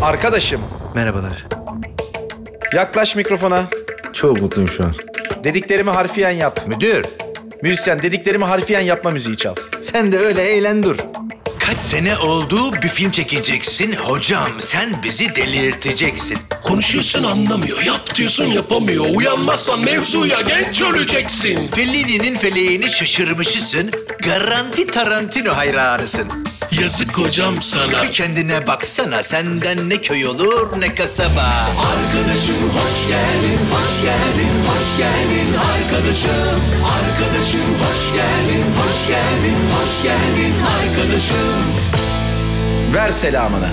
Arkadaşım, Merhabalar. yaklaş mikrofona. Çok mutluyum şu an. Dediklerimi harfiyen yap. Müdür, Müzisyen, dediklerimi harfiyen yapma, müziği çal. sen de öyle eğlen dur. Kaç sene oldu bir film çekeceksin hocam, sen bizi delirteceksin. Konuşuyorsun anlamıyor, yap diyorsun yapamıyor. Uyanmazsan mevzuya genç öleceksin. Fellini'nin feleğini şaşırmışısın, garanti Tarantino hayranısın. Yazık hocam sana. Bir kendine baksana, senden ne köy olur ne kasaba. Arkadaşım hoş geldin, hoş geldin, hoş geldin. Arkadaşım, arkadaşım hoş geldin, hoş geldin, hoş geldin. Arkadaşım. Ver selamını.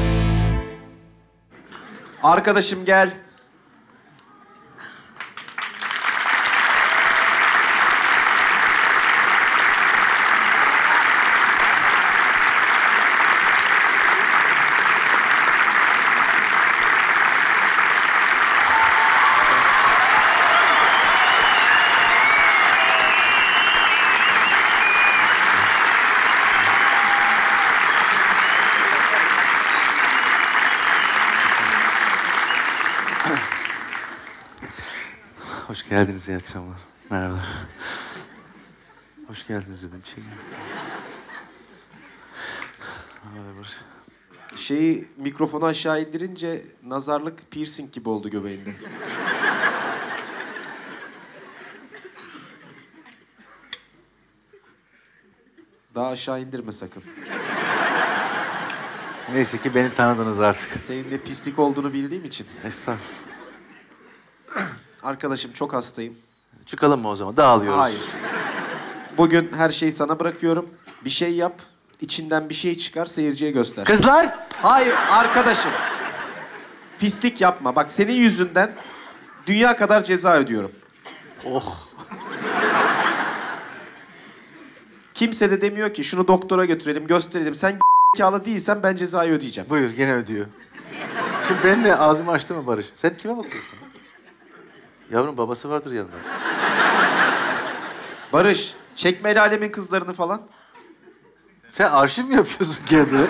Arkadaşım gel. Hoş geldiniz, iyi akşamlar. Merhabalar. Hoş geldiniz dedim. Mikrofonu aşağı indirince nazarlık piercing gibi oldu göbeğinde. Daha aşağı indirme sakın. Neyse ki beni tanıdınız artık. Senin de pislik olduğunu bildiğim için. Estağfurullah. Arkadaşım çok hastayım. Çıkalım mı o zaman? Dağılıyoruz. Hayır. Bugün her şeyi sana bırakıyorum. Bir şey yap. İçinden bir şey çıkar, seyirciye göster. Kızlar! Hayır arkadaşım. Pislik yapma. Bak senin yüzünden dünya kadar ceza ödüyorum. Oh! Kimse de demiyor ki şunu doktora götürelim, gösterelim. Sen zekalı değilsen ben cezayı ödeyeceğim. Buyur, gene ödüyor. Şimdi benimle ağzımı açtı mı Barış? Sen kime bakıyorsun? Yavrum babası vardır yanında. Barış, çekme el alemin kızlarını falan. Sen arşiv mi yapıyorsun kendine?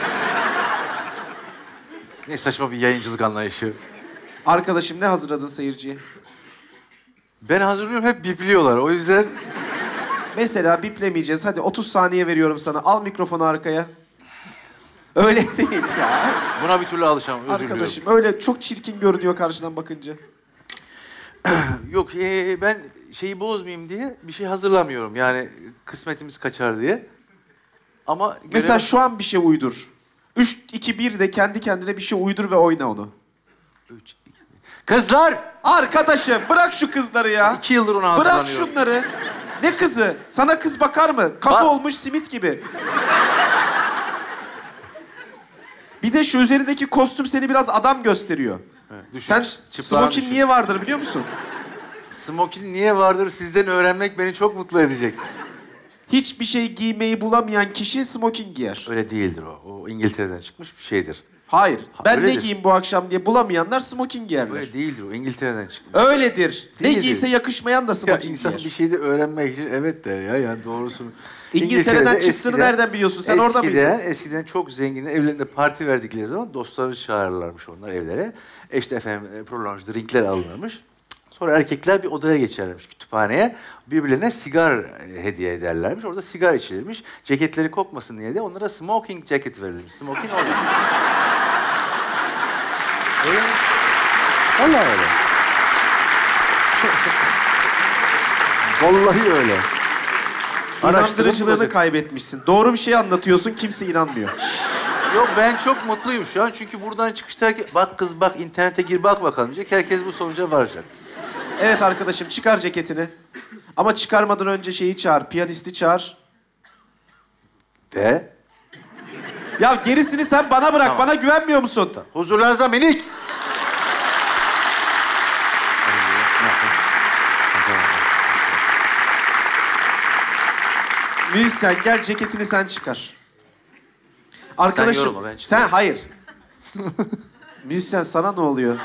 Ne saçma bir yayıncılık anlayışı. Arkadaşım ne hazırladın seyirciye? Ben hazırlıyorum, hep bipliyorlar. O yüzden... Mesela biplemeyeceğiz. Hadi 30 saniye veriyorum sana. Al mikrofonu arkaya. Öyle değil ya. Buna bir türlü alışamam, özür diliyorum. Arkadaşım öyle çok çirkin görünüyor karşıdan bakınca. Yok, ben şeyi bozmayayım diye bir şey hazırlamıyorum. Yani kısmetimiz kaçar diye. Ama Mesela şu an bir şey uydur. 3, 2, 1 de kendi kendine bir şey uydur ve oyna onu. 3, 2, 1. Kızlar! Arkadaşım bırak şu kızları ya. 2 yıldır ona hazırlanıyorum. Bırak şunları. Ne kızı? Sana kız bakar mı? Kafa Bak. olmuş simit gibi. Bir de şu üzerindeki kostüm seni biraz adam gösteriyor. Düşün, Sen çıplağını smokin düşün. niye vardır biliyor musun? Smokin niye vardır sizden öğrenmek beni çok mutlu edecek. Hiçbir şey giymeyi bulamayan kişi smokin giyer. Öyle değildir o. O İngiltere'den çıkmış bir şeydir. Hayır. Ben ne öyledir. giyeyim bu akşam diye bulamayanlar smokin giyerler. Öyle değildir o. İngiltere'den çıkmış. Öyledir. Ne Değildir. giyse yakışmayan da Ya smokin insan giyer. bir şeyde öğrenmek için evet der ya. Yani doğrusunu. İngiltere'den İngiltere'de çıktığını nereden biliyorsun? Sen orada mıydın? Eskiden çok zenginler evlerinde parti verdikleri zaman dostlarını çağırırlarmış onlar evlere. İşte efendim prolonge drinkler alınırmış. Sonra erkekler bir odaya geçerlermiş kütüphaneye. Birbirlerine sigar hediye ederlermiş. Orada sigar içilirmiş. Ceketleri kokmasın diye de onlara smoking jacket verilmiş. Smoking orada. Öyle mi? Vallahi öyle. Vallahi öyle. İnandırıcılığını kaybetmişsin. Doğru bir şey anlatıyorsun, kimse inanmıyor. Yok ben çok mutluyum şu an çünkü buradan çıkışta bak kız bak internete gir bak bakalım diyecek. Herkes bu sonuca varacak. Evet arkadaşım çıkar ceketini. Ama çıkarmadan önce şeyi çağır, piyanisti çağır. Ve? Ya gerisini sen bana bırak, Tamam. bana güvenmiyor musun? Huzurlarınıza minik. Müzisyen gel ceketini sen çıkar. Arkadaşım yorulma, ben çıkarım. sen hayır. Müzisyen sana ne oluyor?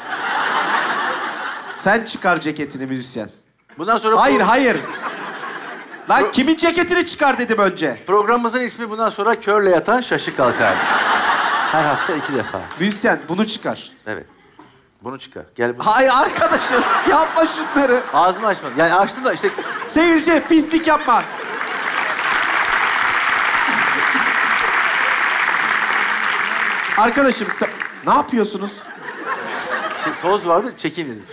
Sen çıkar ceketini müzisyen. Bundan sonra Hayır. Lan kimin ceketini çıkar dedim önce. Programımızın ismi bundan sonra körle yatan şaşı kalkar. Her hafta 2 defa. Müzisyen bunu çıkar. Evet. Bunu çıkar. Gel bunu. Hayır arkadaşım yapma şunları. Ağzımı açmadım. Yani açtım da işte... Seyirci pislik yapma. Arkadaşım ne yapıyorsunuz? Toz vardı, çekeyim dedim.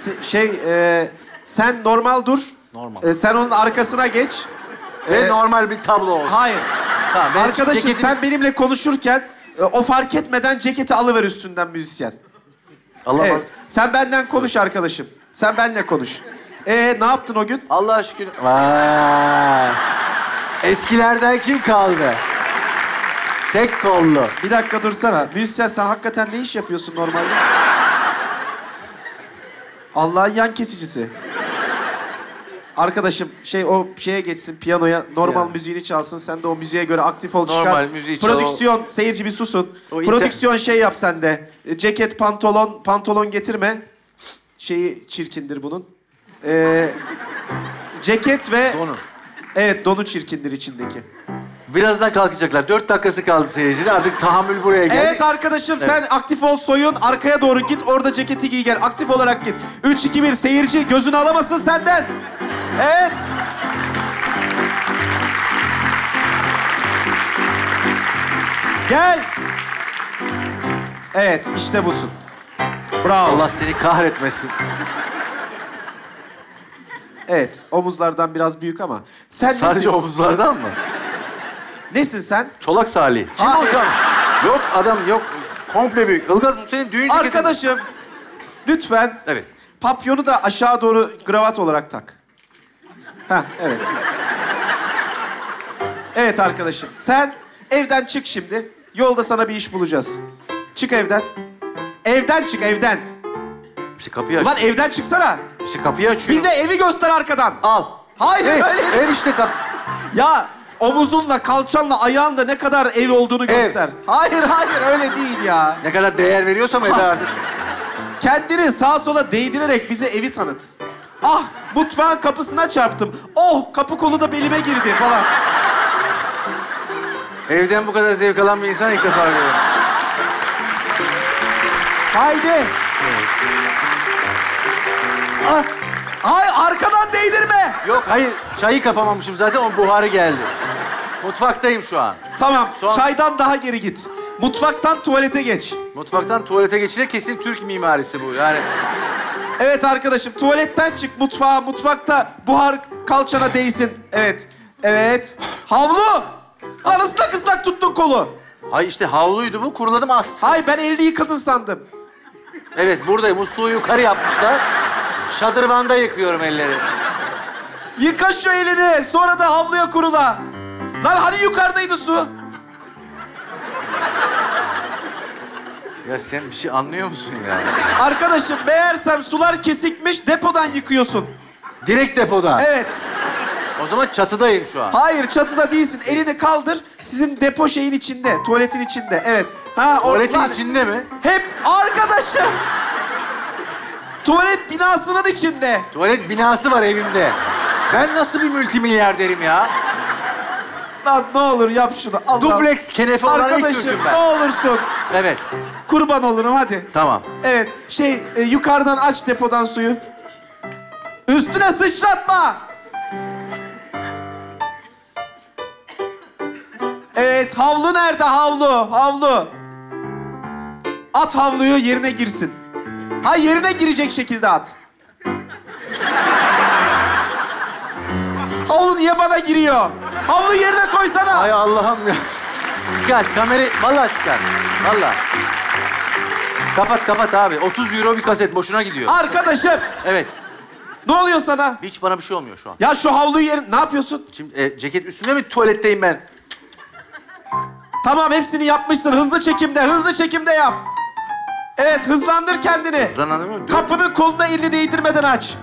Sen normal dur. Normal. Sen onun arkasına geç. Ve normal bir tablo olsun. Hayır. Tamam, Arkadaşım sen benimle konuşurken o fark etmeden ceketi alıver üstünden müzisyen. Allah Evet. Sen benden konuş arkadaşım. Sen benimle konuş. Ne yaptın o gün? Allah'a şükür. Vay. Eskilerden kim kaldı? Tek kollu. Bir dakika dursana. Müzisyen sen hakikaten ne iş yapıyorsun normalde? Allah'ın yan kesicisi. Arkadaşım o şeye geçsin piyanoya normal müziğini çalsın. Sen de o müziğe göre aktif ol çıkar. Normal müziği çal. Prodüksiyon seyirci bir susun. Prodüksiyon yap sen de. Ceket pantolon getirme. Şeyi çirkindir bunun. Ceket ve... Donu. Evet donu çirkindir içindeki. Birazdan kalkacaklar. 4 dakikası kaldı seyircinin. Artık tahammül buraya geldi. Evet arkadaşım sen aktif ol soyun. Arkaya doğru git orada ceketi giy gel. Aktif olarak git. 3, 2, 1 seyirci gözünü alamasın senden. Evet. Gel. Evet işte busun. Bravo. Allah seni kahretmesin. Evet omuzlardan biraz büyük ama. Sen Sadece nesin? omuzlardan mı? Nesin sen? Çolak Salih. Kim Hayır. hocam? Yok adam yok. Komple büyük. Ilgaz bu senin düğün ceketin. Arkadaşım lütfen Evet. papyonu da aşağı doğru kravat olarak tak. Heh, evet. Evet arkadaşım. Sen evden çık şimdi. Yolda sana bir iş bulacağız. Çık evden. Evden çık evden. İşte kapıyı aç. Ulan evden çıksana. İşte kapıyı açıyorum. Bize evi göster arkadan. Al. Hayır Ev, öyle değil. ev işte Ya omuzunla, kalçanla, ayağınla ne kadar ev olduğunu göster. Hayır öyle değil ya. Ne kadar değer veriyorsam eve artık. Kendini sağa sola değdirerek bize evi tanıt. Ah mutfağın kapısına çarptım. Oh kapı kolu da belime girdi falan. Evden bu kadar zevk alan bir insan ilk defa görüyorum. Haydi. Ah. Hayır arkadan değdirme. Yok hayır çayı kapamamışım zaten o buharı geldi. Mutfaktayım şu an. Tamam Son- çaydan daha geri git. Mutfaktan tuvalete geç. Mutfaktan tuvalete geçince kesin Türk mimarisi bu yani. Evet arkadaşım tuvaletten çık mutfağa. Mutfakta buhar kalçana değsin. Evet. Havlu. Lan ıslak tuttun kolu. Hay işte havluydu bu kuruladım az. Hay ben elini yıkadın sandım. Evet buradayım musluğu yukarı yapmışlar. Şadırvanda yıkıyorum elleri. Yıka şu elini sonra da havluya kurula. Lan hani yukarıdaydı su? Ya sen bir şey anlıyor musun ya? Arkadaşım meğersem sular kesikmiş depodan yıkıyorsun. Direkt depodan. Evet. O zaman çatıdayım şu an. Hayır çatıda değilsin. Elini kaldır. Sizin depo şeyin içinde. Tuvaletin içinde. Evet. Ha, Tuvaletin lan- içinde mi? Hep arkadaşım. Tuvalet binasının içinde. Tuvalet binası var evimde. Ben nasıl bir multimilyarderim ya? Lan ne olur yap şunu. Allah. Dubleks kenefe olan ilk Arkadaşım Türk'üm ne ben. olursun. Evet, Kurban olurum hadi. tamam. Evet yukarıdan aç depodan suyu. Üstüne sıçratma. Evet havlu nerede havlu? At havluyu yerine girsin. Ha yerine girecek şekilde at. Havlu niye bana giriyor? Havlu yerine koysana. Ay Allah'ım ya. Çıkar kamerayı, vallahi çıkar. Vallahi. Kapat abi. 30 euro bir kaset boşuna gidiyor. Arkadaşım Evet. ne oluyor sana? Hiç bana bir şey olmuyor şu an. Ya şu havluyu yerin... Ne yapıyorsun? Şimdi ceket üstünde mi tuvaletteyim ben? Tamam hepsini yapmışsın. Hızlı çekimde yap. Evet hızlandır kendini. Hızlanır mı? Kapının koluna elini değdirmeden aç.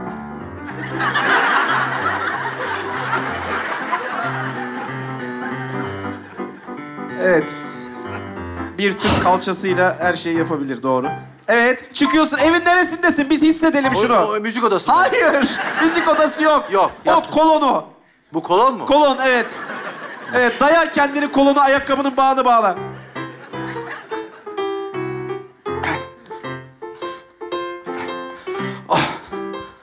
Evet. Bir Türk kalçasıyla her şeyi yapabilir doğru. Evet çıkıyorsun. Evin neresindesin? Biz hissedelim şunu. O müzik odası. Hayır. Müzik odası yok. Yok, O yaptım. kolonu. Bu kolon mu? Kolon evet. Evet daya kendini kolona ayakkabının bağını bağla.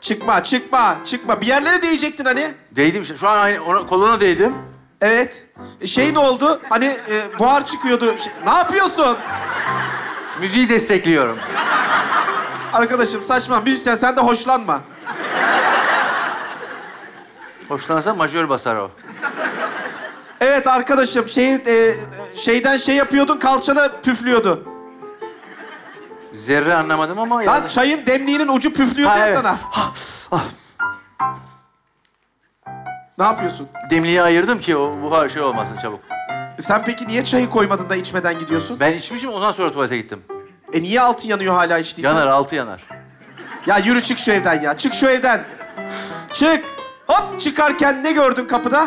Çıkma. Bir yerlere değecektin hani. Değdim işte. Şu an aynı koluna değdim. Evet. Şey ne oldu? Hani buhar çıkıyordu. Ne yapıyorsun? Müziği destekliyorum. Arkadaşım saçma. Müzisyen sen de hoşlanma. Hoşlansa majör basar o. Evet arkadaşım şeyden şey yapıyordun kalçana püflüyordu. Zerre anlamadım ama... Lan çayın demliğinin ucu püflüyordu ya evet. sana. Ne yapıyorsun? Demliği ayırdım ki o buhar şey olmasın çabuk. Sen peki niye çayı koymadın da içmeden gidiyorsun? Ben içmişim ondan sonra tuvalete gittim. Niye altın yanıyor hala içtiysen? Yanar, altı yanar. Ya yürü çık şu evden ya. Çık şu evden. Çık. Hop çıkarken ne gördün kapıda?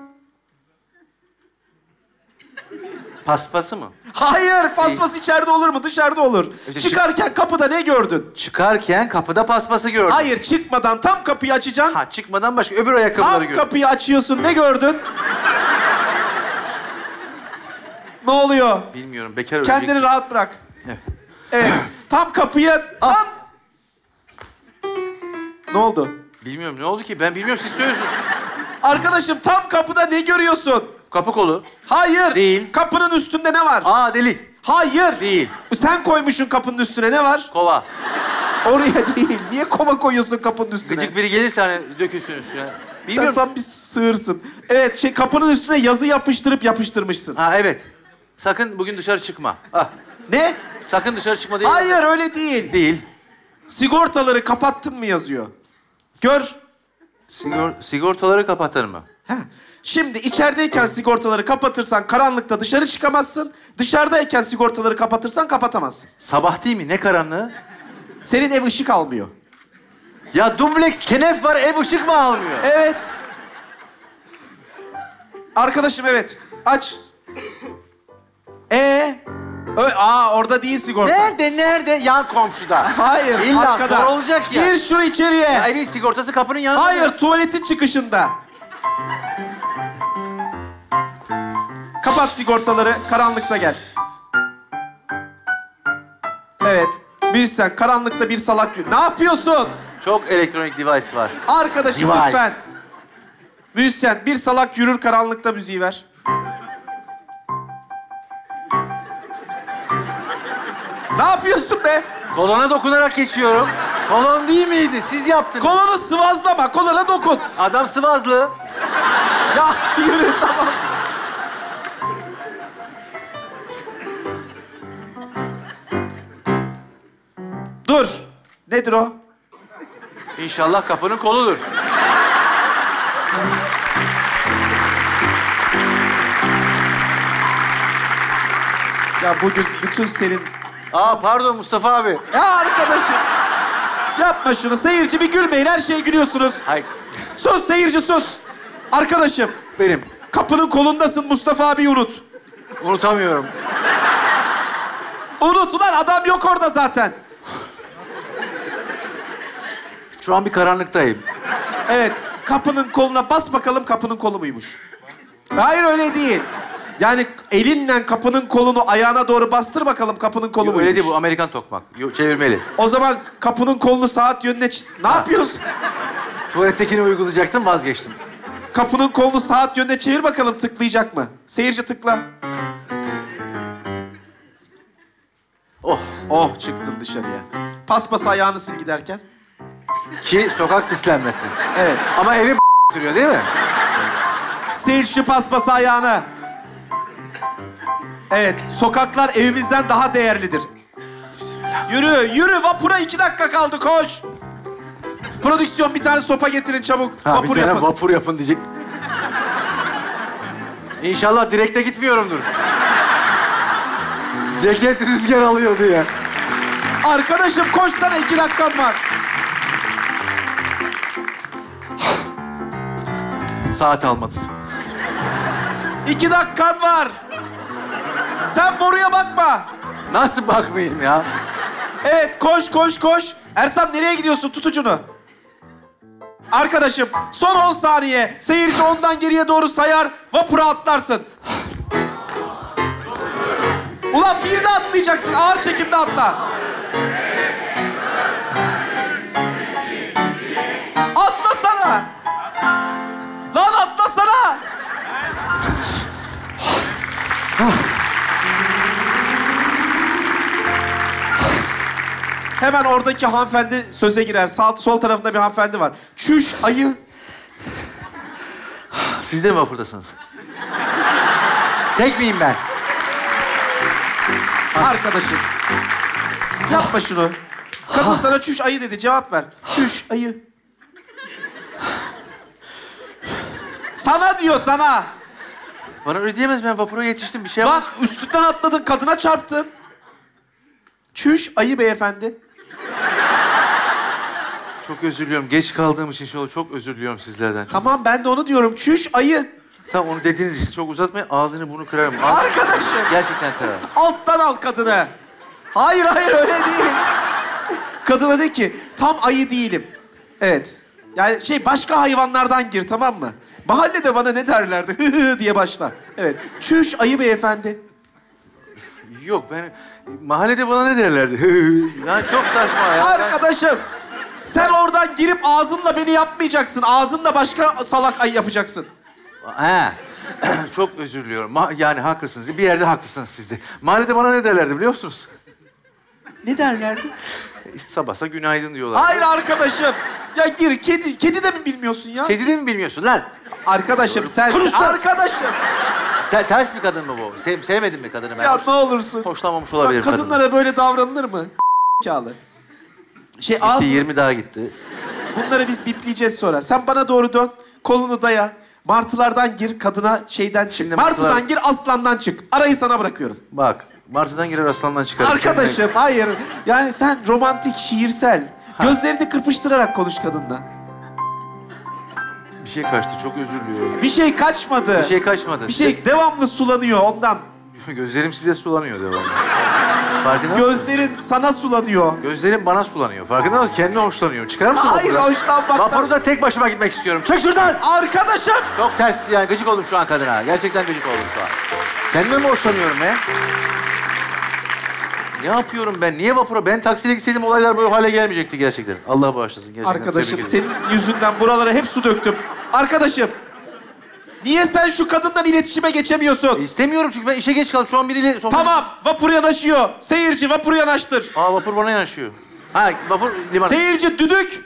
Paspası mı? Hayır paspas içeride olur mu? Dışarıda olur. İşte Çıkarken kapıda ne gördün? Çıkarken kapıda paspası gördüm. Hayır çıkmadan tam kapıyı açacaksın. Ha çıkmadan başka öbür ayakkabıları Tam gördüm. kapıyı açıyorsun ne gördün? Ne oluyor? Bilmiyorum bekar öleceksin. Kendini rahat bırak. Evet. Evet. Tam kapıya... Lan! Ne oldu? Bilmiyorum ne oldu ki ben bilmiyorum siz söylüyorsunuz. Arkadaşım tam kapıda ne görüyorsun? Kapı kolu. Hayır. Değil. Kapının üstünde ne var? Aa delik. Hayır. Değil. Sen koymuşsun kapının üstüne ne var? Kova. Oraya değil. Niye kova koyuyorsun kapının üstüne? Gıcık biri gelirse hani dökülsün üstüne. Sen Bilmiyorum. tam bir sığırsın. Evet kapının üstüne yazı yapıştırmışsın. Ha evet. Sakın bugün dışarı çıkma. Ah. Ne? Sakın dışarı çıkma değil. Hayır öyle değil. Değil. Sigortaları kapattın mı yazıyor. Gör. Sigortaları kapatır mı? Heh. Şimdi içerideyken sigortaları kapatırsan karanlıkta dışarı çıkamazsın. Dışarıdayken sigortaları kapatırsan kapatamazsın. Sabah değil mi? Ne karanlığı? Senin ev ışık almıyor. Ya dubleks kenef var ev ışık mı almıyor? Evet. Arkadaşım evet. Aç. Orada değil sigorta. Nerede? Yan komşuda. Hayır İlla arkada. zor olacak ya. Gir şur içeriye. Ya evin sigortası kapının yanında. Hayır tuvaletin çıkışında. Kapat sigortaları karanlıkta gel. Evet. Müzisyen karanlıkta bir salak yürü. Ne yapıyorsun? Çok elektronik device var. Arkadaşım Device. lütfen. Müzisyen bir salak yürür karanlıkta müziği ver. Ne yapıyorsun be? Kolona dokunarak geçiyorum. Kolon değil miydi? Siz yaptınız. Kolunu sıvazlama, koluna dokun. Adam sıvazlı. Ya yürü tamam. Dur. Nedir o? İnşallah kapının koludur. Ya bugün bütün senin... Aa pardon Mustafa abi. Ya arkadaşım. Yapma şunu. Seyirci bir gülmeyin. Her şeye gülüyorsunuz. Hayır. Sus seyirci sus. Arkadaşım. Benim. Kapının kolundasın. Mustafa abiyi unut. Unutamıyorum. Unut ulan. Adam yok orada zaten. Şu an bir karanlıktayım. Evet. Kapının koluna bas bakalım kapının kolu muymuş? Hayır öyle değil. Yani elinle kapının kolunu ayağına doğru bastır bakalım kapının kolu muymuş? Öyle değil bu Amerikan tokmak. Çevirmeli. O zaman kapının kolunu saat yönüne... Ne yapıyorsun? Tuvalettekini uygulayacaktım vazgeçtim. Kapının kolunu saat yönüne çevir bakalım tıklayacak mı? Seyirci tıkla. Oh. Oh çıktın dışarıya. Paspas ayağını sil giderken. Ki sokak pislenmesin. Evet. Ama evi duruyor değil mi? Sil şu paspası ayağını. Evet, sokaklar evimizden daha değerlidir. Bismillah. Yürü, vapura 2 dakika kaldı, koş. Prodüksiyon bir tane sopa getirin çabuk. Ha, Vapur bir tane yapın. vapur yapın diyecek. İnşallah direkte gitmiyorumdur. Ceket rüzgar alıyor diye. Arkadaşım koşsana 2 dakikan var. Saat almadım. 2 dakikan var. Sen boruya bakma. Nasıl bakmayayım ya? Evet, koş. Ersan nereye gidiyorsun? Tut ucunu. Arkadaşım, son 10 saniye. Seyirci ondan geriye doğru sayar, vapura atlarsın. Ulan bir de atlayacaksın, ağır çekimde atla. Hemen oradaki hanımefendi söze girer. Sol tarafında bir hanımefendi var. Çüş ayı. Siz de mi vapurdasınız? Tek miyim ben? Arkadaşım. Yapma şunu. Kadın sana çüş ayı dedi. Cevap ver. Çüş ayı. Sana diyor sana. Bana öyle diyemez, ben vapura yetiştim, bir şey Lan yapmadım. üstünden atladın, kadına çarptın. Çüş ayı beyefendi. Çok özür diliyorum. Geç kaldığım için çok özür diliyorum sizlerden. Tamam ben de onu diyorum. Çüş ayı. Tamam, onu dediğiniz için çok uzatmayın. Ağzını bunu kırarım. Arkadaşım. Gerçekten kırarım. Alttan al kadını. Hayır öyle değil. Kadına de ki tam ayı değilim. Evet. Yani başka hayvanlardan gir, tamam mı? Mahallede bana ne derlerdi? Hı hı diye başla. Evet. Çüş ayı beyefendi. Yok, ben... Mahallede bana ne derlerdi? Yani çok saçma ya. Arkadaşım. Sen oradan girip ağzınla beni yapmayacaksın. Ağzınla başka salak ayı yapacaksın. He. Çok özür diliyorum. Yani haklısınız. Bir yerde haklısınız siz de. Mahallede bana ne derlerdi biliyor musunuz? Ne derlerdi? İşte sabahsa günaydın diyorlar. Hayır arkadaşım. Ya gir. Kedi de mi bilmiyorsun ya? Kedi de mi bilmiyorsun lan? Arkadaşım sen... Arkadaşım. Sen ters bir kadın mı bu? Sevmedin mi kadını ben? Ya ne olursun. Hoşlanmamış olabilir Bak, kadınlara böyle davranılır mı? Kâlı. Gitti, ağzın... 20 daha gitti. Bunları biz bipleyeceğiz sonra. Sen bana doğru dön. Kolunu daya. Martılardan gir, kadına şeyden çık. Şimdi Martıdan gir, aslandan çık. Arayı sana bırakıyorum. Bak, martıdan girer aslandan çıkar. Arkadaşım, hayır. Yani sen romantik, şiirsel. Gözlerini kırpıştırarak konuş kadınla. Bir şey kaçtı, çok özür diliyorum. Bir şey kaçmadı. Bir şey kaçmadı. Bir şey devamlı sulanıyor ondan. Gözlerim size sulanıyor devamlı. Farkında mısın? Gözlerin sana sulanıyor. Gözlerim bana sulanıyor. Farkında mısın? Kendine hoşlanıyor. Çıkar mısın Hayır, vapurdan? hoşlanmaktan. Vapurda tek başıma gitmek istiyorum. Çık şuradan! Arkadaşım! Çok ters yani, gıcık oldum şu an kadına. Gerçekten gıcık oldum şu an. Kendime mi hoşlanıyorum ya? Ne yapıyorum ben? Niye vapura? Ben taksiyle gitseydim olaylar böyle hale gelmeyecekti gerçekten. Allah bağışlasın gerçekten. Arkadaşım, senin yüzünden buralara hep su döktüm. Arkadaşım, niye sen şu kadından iletişime geçemiyorsun? İstemiyorum çünkü ben işe geç kaldım. Şu an biriyle... Tamam, vapur yanaşıyor. Seyirci, vapuru yanaştır. Aa, vapur bana yanaşıyor. Ha, vapur limana. Seyirci, düdük.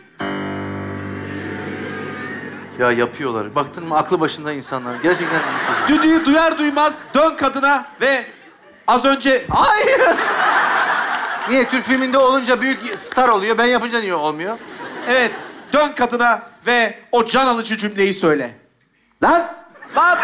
Ya yapıyorlar. Baktın mı aklı başında insanlar. Gerçekten... Düdüğü duyar duymaz dön kadına ve az önce... Hayır! Niye? Türk filminde olunca büyük star oluyor. Ben yapınca niye olmuyor? Evet, dön kadına ve o can alıcı cümleyi söyle. Lan! Lan!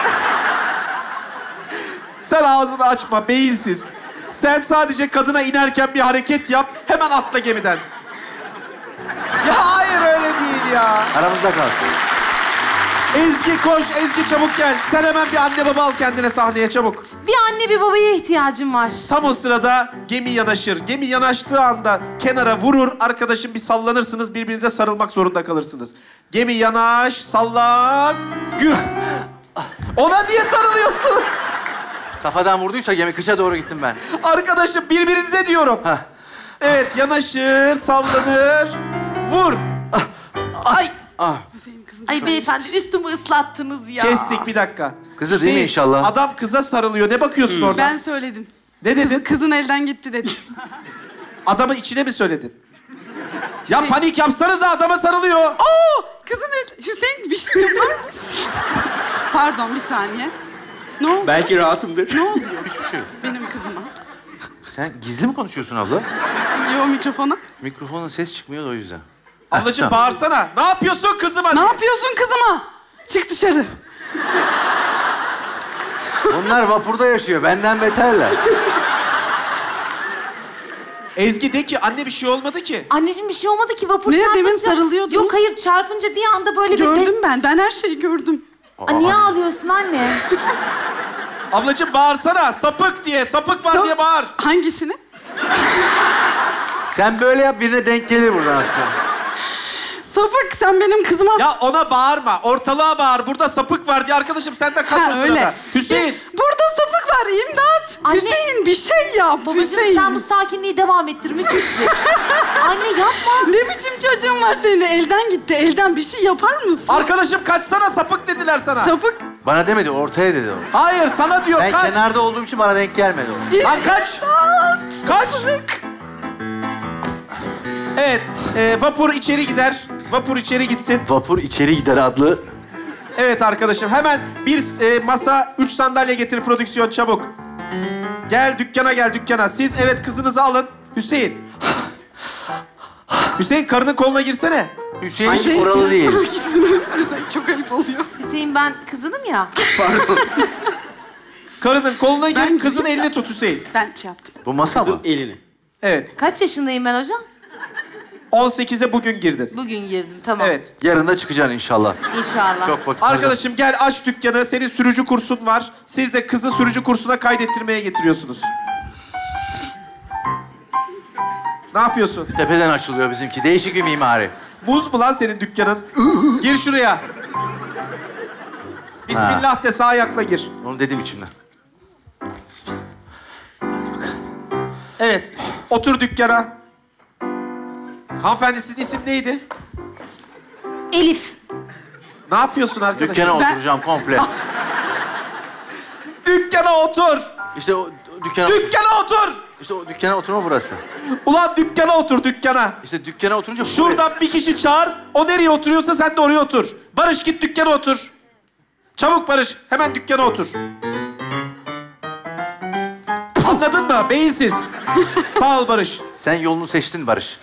Sen ağzını açma, beyinsiz. Sen sadece kadına inerken bir hareket yap, hemen atla gemiden. Ya hayır, öyle değil ya. Aramızda kalsın. Ezgi koş, Ezgi çabuk gel. Sen hemen bir anne baba al kendine sahneye çabuk. Bir anne bir babaya ihtiyacım var. Tam o sırada gemi yanaşır. Gemi yanaştığı anda kenara vurur. Arkadaşım bir sallanırsınız, birbirinize sarılmak zorunda kalırsınız. Gemi yanaş, sallan, gür. Ona niye sarılıyorsun? Kafadan vurduysa gemi kışa doğru gittim ben. Arkadaşım birbirinize diyorum. Hah. Evet, yanaşır, sallanır, vur. Ay. Ah. Ay beyefendi üstümü ıslattınız ya. Kestik, bir dakika. Kızı değil mi inşallah? Adam kıza sarılıyor. Ne bakıyorsun orada? Ben söyledim. Ne dedin? Kızın elden gitti dedim. Adamın içine mi söyledin? Ya panik yapsanıza, adama sarılıyor. Oo! Kızım Hüseyin bir şey yapar mısın? Pardon bir saniye. Ne oldu? Belki rahatımdır. Ne oluyor Hiçbir şey yok. benim kızıma? Sen gizli mi konuşuyorsun abla? Yo mikrofona. Mikrofonun ses çıkmıyor da o yüzden. Ablacığım tamam. bağırsana. Ne yapıyorsun kızıma? Ne yapıyorsun kızıma? Çık dışarı. Onlar vapurda yaşıyor. Benden beterler. Ezgi de ki anne bir şey olmadı ki. Anneciğim bir şey olmadı ki vapur Ne, çarpınca... demin sarılıyordunuz. Yok hayır çarpınca bir anda böyle bir... Gördüm ben. Ben her şeyi gördüm. Aa, niye ağlıyorsun anne? Ablacığım bağırsana. Sapık diye, sapık var diye bağır. Hangisini? Sen böyle yap, birine denk gelir buradan aslında. Sapık sen benim kızıma... Ya ona bağırma. Ortalığa bağır. Burada sapık var diye. Arkadaşım sen de kaç o sırada. öyle. Hüseyin. Burada sapık var. İmdat. Anne. Hüseyin bir şey yap. Babacığım Hüseyin. sen bu sakinliği devam ettir. Müthişsin. Anne yapma. Ne biçim çocuğun var senin? Elden gitti. Elden bir şey yapar mısın? Arkadaşım kaçsana, sapık dediler sana. Sapık. Bana demedi, ortaya dedi o. Hayır, sana diyor Ben kaç. kenarda olduğum için bana denk gelmedi o. Lan kaç. Kaç. Evet, vapur içeri gider. Vapur içeri gitsin. Vapur içeri gider adlı. Evet arkadaşım, hemen bir masa, 3 sandalye getir prodüksiyon, çabuk. Gel dükkana, gel dükkana. Siz evet kızınızı alın. Hüseyin. Hüseyin, karının koluna girsene. Hüseyin hiç oralı değil. Çok ayıp oluyor. Hüseyin, ben kızınım ya. Karının koluna gir, Ben kızın gireyim elini tut Hüseyin. Ben şey yaptım. Bu masa mı? Elini. Evet. Kaç yaşındayım ben hocam? 18'e bugün girdin. Bugün girdim, tamam. Evet. Yarın da çıkacaksın inşallah. İnşallah. Çok vakit Arkadaşım gel aç dükkanı. Senin sürücü kursun var. Siz de kızı sürücü kursuna kaydettirmeye getiriyorsunuz. Ne yapıyorsun? Tepeden açılıyor bizimki. Değişik bir mimari. Buz mu lan senin dükkanın? Gir şuraya. Bismillah de, sağ ayakla gir. Onu dedim içimden. Evet. Otur dükkana. Hanımefendi, sizin isim neydi? Elif. Ne yapıyorsun arkadaşım? Dükkana oturacağım komple. Dükkana otur. İşte o dükkana... Dükkana otur. İşte o dükkana oturma burası. Ulan dükkana otur, dükkana. İşte dükkana oturunca... Şuradan bir kişi çağır. O nereye oturuyorsa sen de oraya otur. Barış, git dükkana otur. Çabuk Barış, hemen dükkana otur. Anladın mı? Beyinsiz. Sağ ol Barış. Sen yolunu seçtin Barış.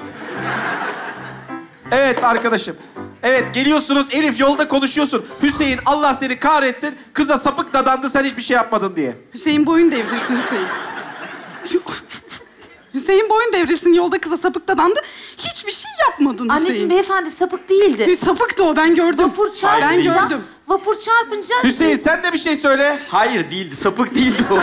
Evet arkadaşım. Evet, geliyorsunuz. Elif, yolda konuşuyorsun. Hüseyin, Allah seni kahretsin. Kıza sapık dadandı, sen hiçbir şey yapmadın diye. Hüseyin boyun devrilsin Hüseyin. Hüseyin boyun devrilsin, yolda kıza sapık dadandı. Hiçbir şey yapmadın Hüseyin. Anneciğim, beyefendi sapık değildi. Hiç sapıktı o, ben gördüm. Vapur çarpınca... Ben gördüm. Vapur çarpınca... Hüseyin, sen de bir şey söyle. Hayır değildi. Sapık değildi o.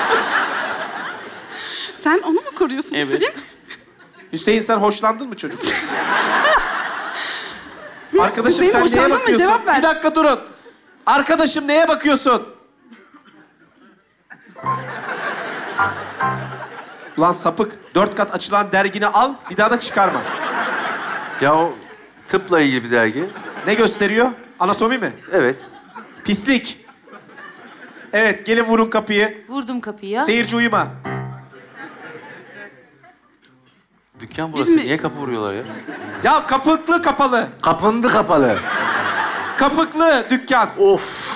Sen onu mu koruyorsun Evet. Hüseyin? Hüseyin, sen hoşlandın mı çocuk? Arkadaşım, Hüseyin, sen neye hoşlandın mı? bakıyorsun? Cevap ver. Bir dakika durun. Arkadaşım, neye bakıyorsun? Ulan sapık, 4 kat açılan dergini al, bir daha da çıkarma. Ya o tıpla ilgili bir dergi. Ne gösteriyor? Anatomi mi? Evet. Pislik. Evet, gelin vurun kapıyı. Vurdum kapıya. Seyirci uyuma. Dükkan burası. mi- Niye kapı vuruyorlar ya? Ya kapıklı kapalı. Kapındı kapalı. Kapıklı dükkan. Of.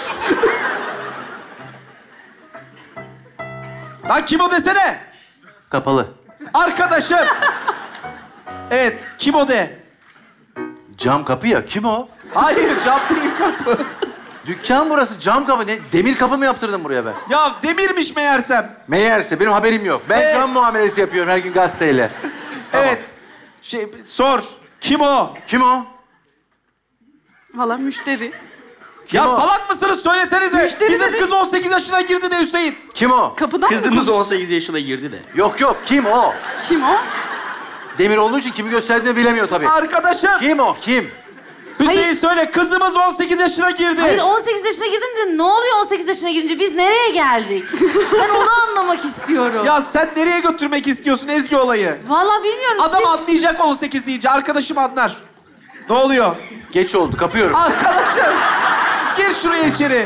Lan kim o desene? Kapalı. Arkadaşım. Evet, kim o de? Cam kapı ya. Kim o? Hayır, cam değil kapı. Dükkan burası. Cam kapı. Ne? Demir kapı mı yaptırdın buraya ben? Ya demirmiş meğersem. Meğerse benim haberim yok. Ben Evet. cam muamelesi yapıyorum her gün gazeteyle. Tamam. Evet. Sor. Kim o? Kim o? Valla müşteri. Ya o? salak mısınız? Söylesenize. Müşteri Bizim dedi. kız 18 yaşına girdi de Hüseyin. Kim o? Kapıdan mı Kızımız konuş- 18 yaşına girdi de. Yok. Kim o? Kim o? Demir olduğu için kimi gösterdiğini bilemiyor tabii. Arkadaşım. Kim o? Kim? Hüseyin Hayır. söyle. Kızımız 18 yaşına girdi. Hayır, 18 yaşına girdim de ne oluyor 18 yaşına girince? Biz nereye geldik? Ben onu anlamak istiyorum. Ya sen nereye götürmek istiyorsun Ezgi olayı? Vallahi bilmiyorum. Adam Siz- anlayacak 18 deyince. Arkadaşım anlar. Ne oluyor? Geç oldu. Kapıyorum. Arkadaşım. Gir şuraya içeri.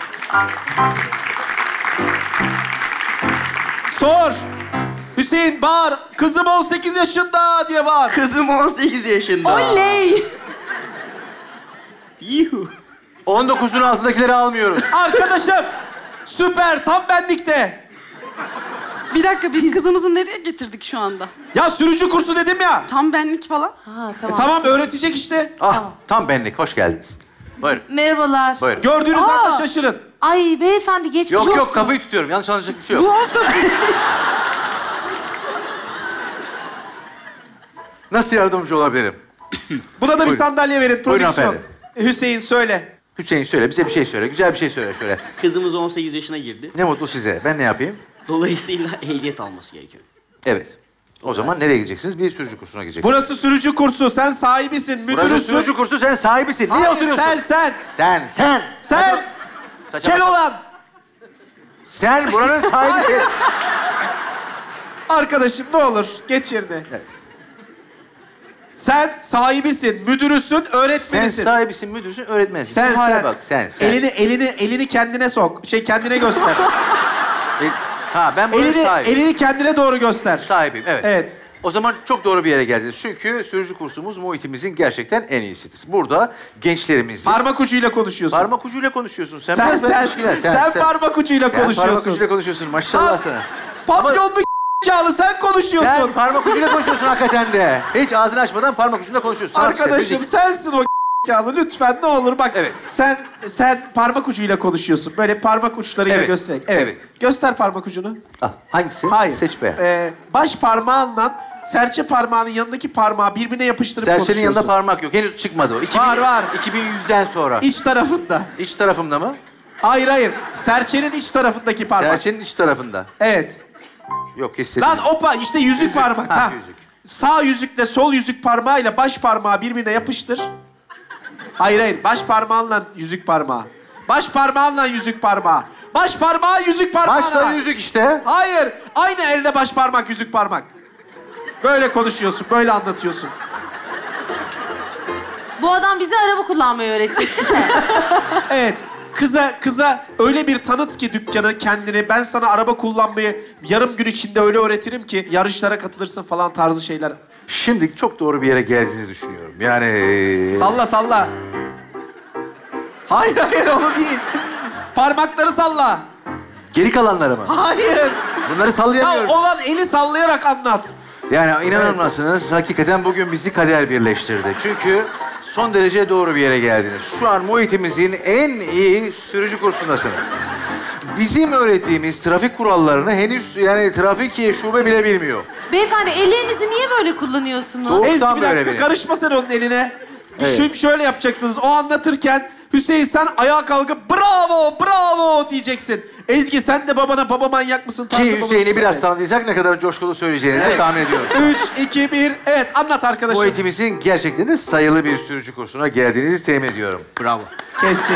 Sor. Hüseyin bağır. Kızım 18 yaşında diye bağır. Kızım 18 yaşında. Oley! Yuhu. 19'un altındakileri almıyoruz. Arkadaşım. Süper. Tam benlikte. Bir dakika, biz kızımızı nereye getirdik şu anda? Ya sürücü kursu dedim ya. Tam benlik falan. Ha, tamam. Tamam öğretecek işte. Ah, tam benlik. Hoş geldiniz. Buyurun. Merhabalar. Buyurun. Gördüğünüz Aa. anda şaşırın. Ay beyefendi geçmiş Yok olsun. yok kapıyı tutuyorum. Yanlış anlaşılacak bir şey yok. Bu olsa... Nasıl yardımcı olabilirim? Buna da bir Buyurun. sandalye verin Buyurun prodüksiyon. hanımefendi. Hüseyin söyle. Hüseyin söyle. Bize bir şey söyle. Güzel bir şey söyle şöyle. Kızımız 18 yaşına girdi. Ne mutlu size. Ben ne yapayım? Dolayısıyla ehliyet alması gerekiyor. Evet. O zaman nereye gideceksiniz? Bir sürücü kursuna gideceksiniz. Burası sürücü kursu. Sen sahibisin, Burası müdürüsün. sürücü kursu. Sen sahibisin. Niye Hayır, oturuyorsun? sen. Sen. Saçma. Kel olan. Sen buranın sahibisin. Arkadaşım ne olur geç yerine. Evet. Sen sahibisin, müdürüsün, Sen öğretmenisin. sahibisin, müdürsün, öğretmensin. Sen, Bu hale sen. bak, sen. Elini kendine sok. Kendine göster. Ben bunun sahibim. Elini kendine doğru göster. Sahibim, evet. Evet. O zaman çok doğru bir yere geldiniz. Çünkü sürücü kursumuz muhitimizin gerçekten en iyisidir. Burada gençlerimizin... Parmak ucuyla konuşuyorsun. Parmak ucuyla konuşuyorsun. Sen Sen parmak ucuyla Sen konuşuyorsun. parmak ucuyla konuşuyorsun. Maşallah sana. Papyonlu k***alı sen konuşuyorsun. Sen parmak ucuyla konuşuyorsun hakikaten de. Hiç ağzını açmadan parmak ucunda konuşuyorsun. Arkadaşım sensin o k***alı lütfen ne olur bak. Evet. Sen parmak ucuyla konuşuyorsun. Böyle parmak uçlarıyla Evet. göster. Evet. Göster parmak ucunu. Al, hangisi? Hayır. Seç be. Baş parmağınla serçe parmağının yanındaki parmağı birbirine yapıştırıp Serçenin konuşuyorsun. yanında parmak yok. Henüz çıkmadı o. Var. 2100'den sonra. İç tarafında. İç tarafımda mı? Hayır. Serçenin iç tarafındaki parmak. Serçenin iç tarafında. Evet. Yok hissediyorum. Lan işte yüzük parmak. Ha, yüzük. Sağ yüzükle sol yüzük parmağıyla baş parmağı birbirine yapıştır. Hayır. Baş parmağınla yüzük parmağı. Baş parmağınla yüzük parmağı. Baş parmağı yüzük parmağına. Başta yüzük işte. Hayır. Aynı elde baş parmak yüzük parmak. Böyle konuşuyorsun, böyle anlatıyorsun. Bu adam bize araba kullanmayı öğretecek değil mi? Evet. Kıza öyle bir tanıt ki dükkanı kendini. Ben sana araba kullanmayı yarım gün içinde öyle öğretirim ki yarışlara katılırsın falan tarzı şeyler. Şimdi çok doğru bir yere geldiğinizi düşünüyorum. Yani... Salla. Hayır onu değil. Parmakları salla. Geri kalanları mı? Hayır. Bunları Ya sallayamıyorum. olan eli sallayarak anlat. Yani inanılmazsınız. Hakikaten bugün bizi kader birleştirdi. Çünkü son derece doğru bir yere geldiniz. Şu an muhitimizin en iyi sürücü kursundasınız. Bizim öğrettiğimiz trafik kurallarını henüz yani trafik şube bile bilmiyor. Beyefendi ellerinizi niye böyle kullanıyorsunuz? Doğru. Ezgi Tam bir böyle dakika benim. karışma sen onun eline. Evet. Şöyle yapacaksınız. O anlatırken Hüseyin sen ayağa kalkıp bravo diyeceksin. Ezgi sen de babama manyak mısın? tarzı Ki Hüseyin'i babası biraz söyle. tanıdıysak ne kadar coşkulu söyleyeceğinizi tahmin ediyorum. 3, 2, 1. Evet anlat arkadaşım. Muhitimizin gerçekten de sayılı bir sürücü kursuna geldiğinizi temin ediyorum. Bravo. Kestik.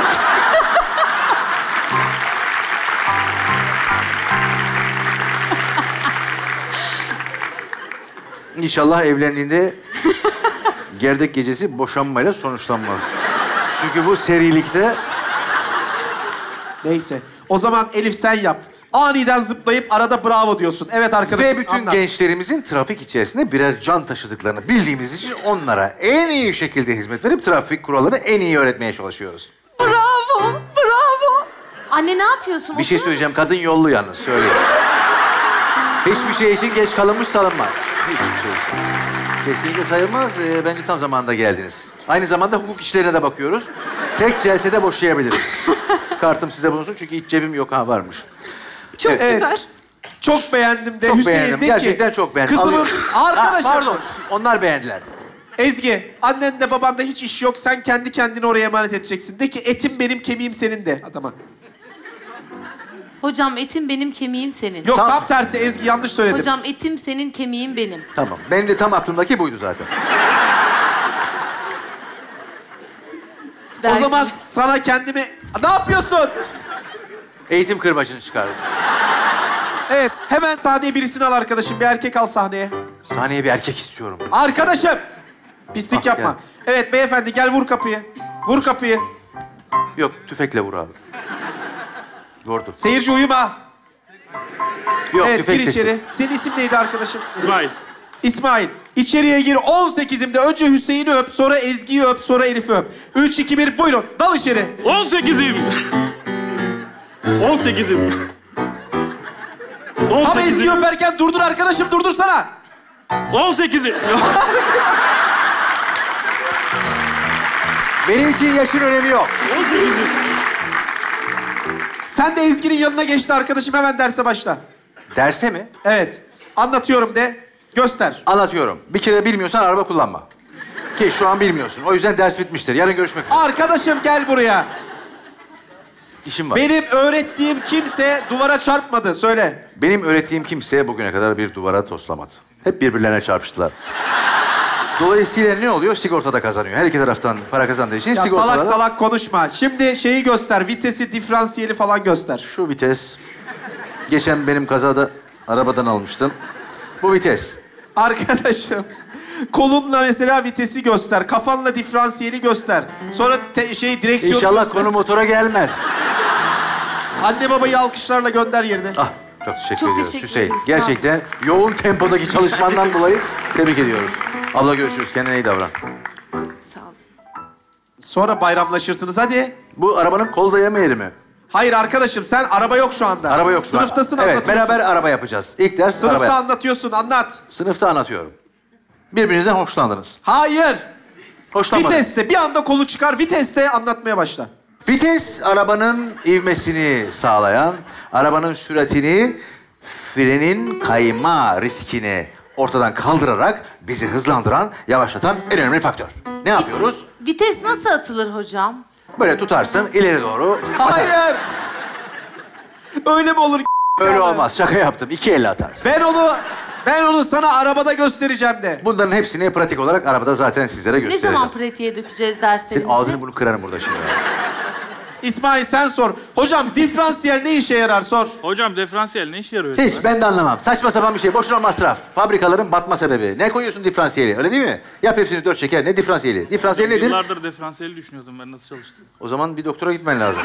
İnşallah evlendiğinde gerdek gecesi boşanmayla sonuçlanmaz. Çünkü bu serilikte Neyse. O zaman Elif sen yap. Aniden zıplayıp arada bravo diyorsun. Evet arkadaşım ve bütün anlat. gençlerimizin trafik içerisinde birer can taşıdıklarını bildiğimiz için onlara en iyi şekilde hizmet verip trafik kurallarını en iyi öğretmeye çalışıyoruz. Bravo. Anne ne yapıyorsun? Bir şey söyleyeceğim, kadın yollu yalnız, söyleyeyim. Hiçbir şey için geç kalınmış salınmaz. Hiçbir şey için. Kesinlikle sayılmaz. Bence tam zamanında geldiniz. Aynı zamanda hukuk işlerine de bakıyoruz. Tek celsede boşayabilirim. Kartım size bulunsun çünkü iç cebim yok. Ha varmış. Çok Evet. güzel. Çok beğendim de Çok Hüseyin beğendim. de ki. Gerçekten çok beğendim. Kızımın Alıyorum. arkadaşım. Pardon. Onlar beğendiler. Ezgi, annen de babanda hiç iş yok. Sen kendi kendini oraya emanet edeceksin. De ki etim benim, kemiğim senin de adama. Hocam etim benim, kemiğim senin. Yok Tamam. tam tersi Ezgi yanlış söyledim. Hocam etim senin, kemiğim benim. Tamam. Benim de tam aklımdaki buydu zaten. O Belki- zaman sana kendimi... Ne yapıyorsun? Eğitim kırbacını çıkardım. Evet hemen sahneye birisini al arkadaşım. Bir erkek al sahneye. Sahneye bir erkek istiyorum. Arkadaşım. Pislik Ah, yapma. Evet beyefendi gel vur kapıyı. Vur kapıyı. Yok, tüfekle vur abi. Vurdu. Seyirci uyuma. Yok, Evet tüfek gir sesi. içeri. Senin isim neydi arkadaşım? İsmail. İsmail. İçeriye gir 18'imde. Önce Hüseyin'i öp, sonra Ezgi'yi öp, sonra Elif'i öp. 3, 2, 1 buyurun. Dal içeri. 18'im. 18'im. Tam Ezgi öperken durdur arkadaşım, durdursana. 18'im. Benim için yaşın önemi yok. 18'im. Sen de Ezgi'nin yanına geçti arkadaşım. Hemen derse başla. Derse mi? Evet. Anlatıyorum de. Göster. Anlatıyorum. Bir kere bilmiyorsan araba kullanma. Ki şu an bilmiyorsun. O yüzden ders bitmiştir. Yarın görüşmek üzere. Arkadaşım gel buraya. İşim var. Benim öğrettiğim kimse duvara çarpmadı. Söyle. Benim öğrettiğim kimse bugüne kadar bir duvara toslamadı. Hep birbirlerine çarpıştılar. Dolayısıyla ne oluyor? Sigortada kazanıyor. Her iki taraftan para kazandığı için Ya sigortada... salak salak konuşma. Şimdi şeyi göster. Vitesi, diferansiyeli falan göster. Şu vites. Geçen benim kazada arabadan almıştım. Bu vites. Arkadaşım. Kolunla mesela vitesi göster. Kafanla diferansiyeli göster. Sonra direksiyonu İnşallah göster. konu motora gelmez. Anne babayı alkışlarla gönder yerine. Ah, çok teşekkür Çok ediyoruz teşekkür Hüseyin. ederiz, sağ ol. Gerçekten yoğun tempodaki çalışmandan dolayı tebrik ediyoruz. Abla görüşürüz. Kendine iyi davran. Sağ ol. Sonra bayramlaşırsınız hadi. Bu arabanın kol dayama yeri mi? Hayır arkadaşım sen araba yok şu anda. Araba yok şu an. Sınıftasın Evet, anlatıyorsun. beraber araba yapacağız. İlk ders Sınıfta araba. anlatıyorsun anlat. Sınıfta anlatıyorum. Birbirinizden hoşlandınız. Hayır. Hoşlanmadınız. Viteste bir anda kolu çıkar viteste anlatmaya başla. Vites arabanın ivmesini sağlayan, arabanın süratini, frenin kayma riskini ortadan kaldırarak bizi hızlandıran, yavaşlatan en önemli faktör. Ne yapıyoruz? Vites nasıl atılır hocam? Böyle tutarsın, ileri doğru. Hayır. Öyle mi olur? Öyle olmaz. Şaka yaptım. 2 elle atarsın. Ben onu sana arabada göstereceğim de. Bunların hepsini pratik olarak arabada zaten sizlere Ne göstereceğim. zaman pratiğe dökeceğiz derslerimizi? Senin ağzını bunu kırarım burada şimdi. İsmail sen sor. Hocam diferansiyel ne işe yarar sor. Hocam diferansiyel ne işe yarıyor? Hiç ben de anlamam. Saçma sapan bir şey. Boşuna masraf. Fabrikaların batma sebebi. Ne koyuyorsun diferansiyeli? Öyle değil mi? Yap hepsini 4 çeker. Ne diferansiyeli? Diferansiyel nedir? Yıllardır diferansiyeli düşünüyordum ben nasıl çalıştığını. O zaman bir doktora gitmen lazım.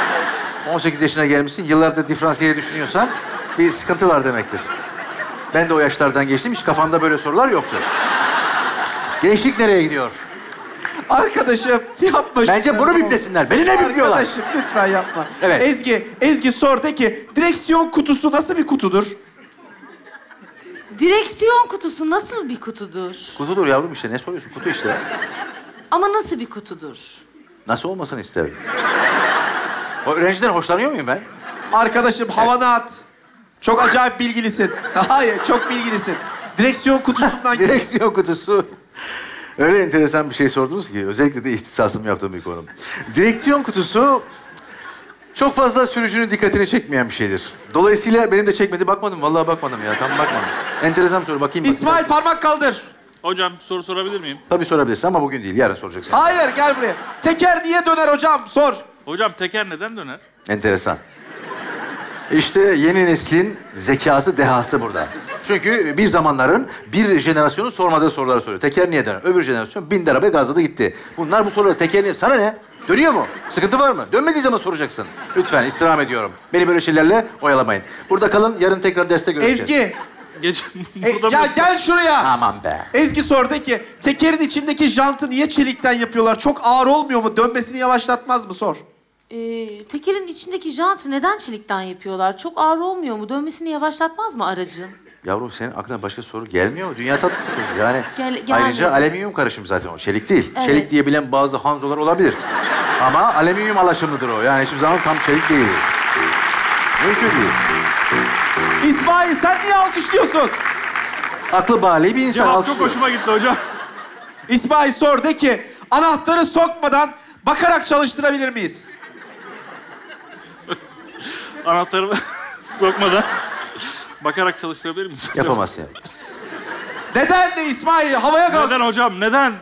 18 yaşına gelmişsin. Yıllardır diferansiyeli düşünüyorsan bir sıkıntı var demektir. Ben de o yaşlardan geçtim. Hiç kafamda böyle sorular yoktu. Gençlik nereye gidiyor? Arkadaşım yapma. Bence bunu biplesinler. Beni ne bipliyorlar? Arkadaşım lütfen yapma. Evet. Ezgi sor de ki direksiyon kutusu nasıl bir kutudur? Direksiyon kutusu nasıl bir kutudur? Kutudur yavrum işte. Ne soruyorsun? Kutu işte. Ama nasıl bir kutudur? Nasıl olmasını isterim? O öğrenciden hoşlanıyor muyum ben? Arkadaşım havana at. Çok acayip bilgilisin. Hayır çok bilgilisin. Direksiyon kutusundan gir. Direksiyon kutusu. Öyle enteresan bir şey sordunuz ki. Özellikle de ihtisasım yaptığım bir konu. Direksiyon kutusu çok fazla sürücünün dikkatini çekmeyen bir şeydir. Dolayısıyla benim de çekmedi. Bakmadım. Vallahi bakmadım ya. Tam bakmadım. Enteresan soru. Bakayım. İsmail parmak kaldır. Hocam soru sorabilir miyim? Tabii sorabilirsin ama bugün değil. Yarın soracaksın. Hayır gel buraya. Teker niye döner hocam? Sor. Hocam teker neden döner? Enteresan. İşte yeni neslin zekası, dehası burada. Çünkü bir zamanların bir jenerasyonun sormadığı soruları soruyor. Teker niye döner? Öbür jenerasyon bindi arabaya gazladı gitti. Bunlar bu soruları teker niye... Sana ne? Dönüyor mu? Sıkıntı var mı? Dönmediği zaman soracaksın. Lütfen istirham ediyorum. Beni böyle şeylerle oyalamayın. Burada kalın, yarın tekrar derste görüşeceğiz. Ezgi. Geç burada Gel şuraya. Aman be. Ezgi sor de ki tekerin içindeki jantı niye çelikten yapıyorlar? Çok ağır olmuyor mu? Dönmesini yavaşlatmaz mı? Sor. Tekerin içindeki jantı neden çelikten yapıyorlar? Çok ağır olmuyor mu? Dönmesini yavaşlatmaz mı aracın? Yavrum senin aklına başka soru gelmiyor mu? Dünya tatlısı kız yani. Gelmiyor. Ayrıca alüminyum karışım zaten o. Çelik değil. Evet. Çelik diyebilen bazı Hanzolar olabilir. Ama alüminyum alaşımlıdır o. Yani hiçbir zaman tam çelik değil. Mümkün değil. İsmail sen niye alkışlıyorsun? Aklı bali bir insan Cevap çok alkışlıyor. hoşuma gitti hocam. İsmail sor de ki anahtarı sokmadan bakarak çalıştırabilir miyiz? Anahtarı sokmadan bakarak çalıştırabilir misin? Yapamazsın. Neden de İsmail havaya kalk. Neden hocam? Neden?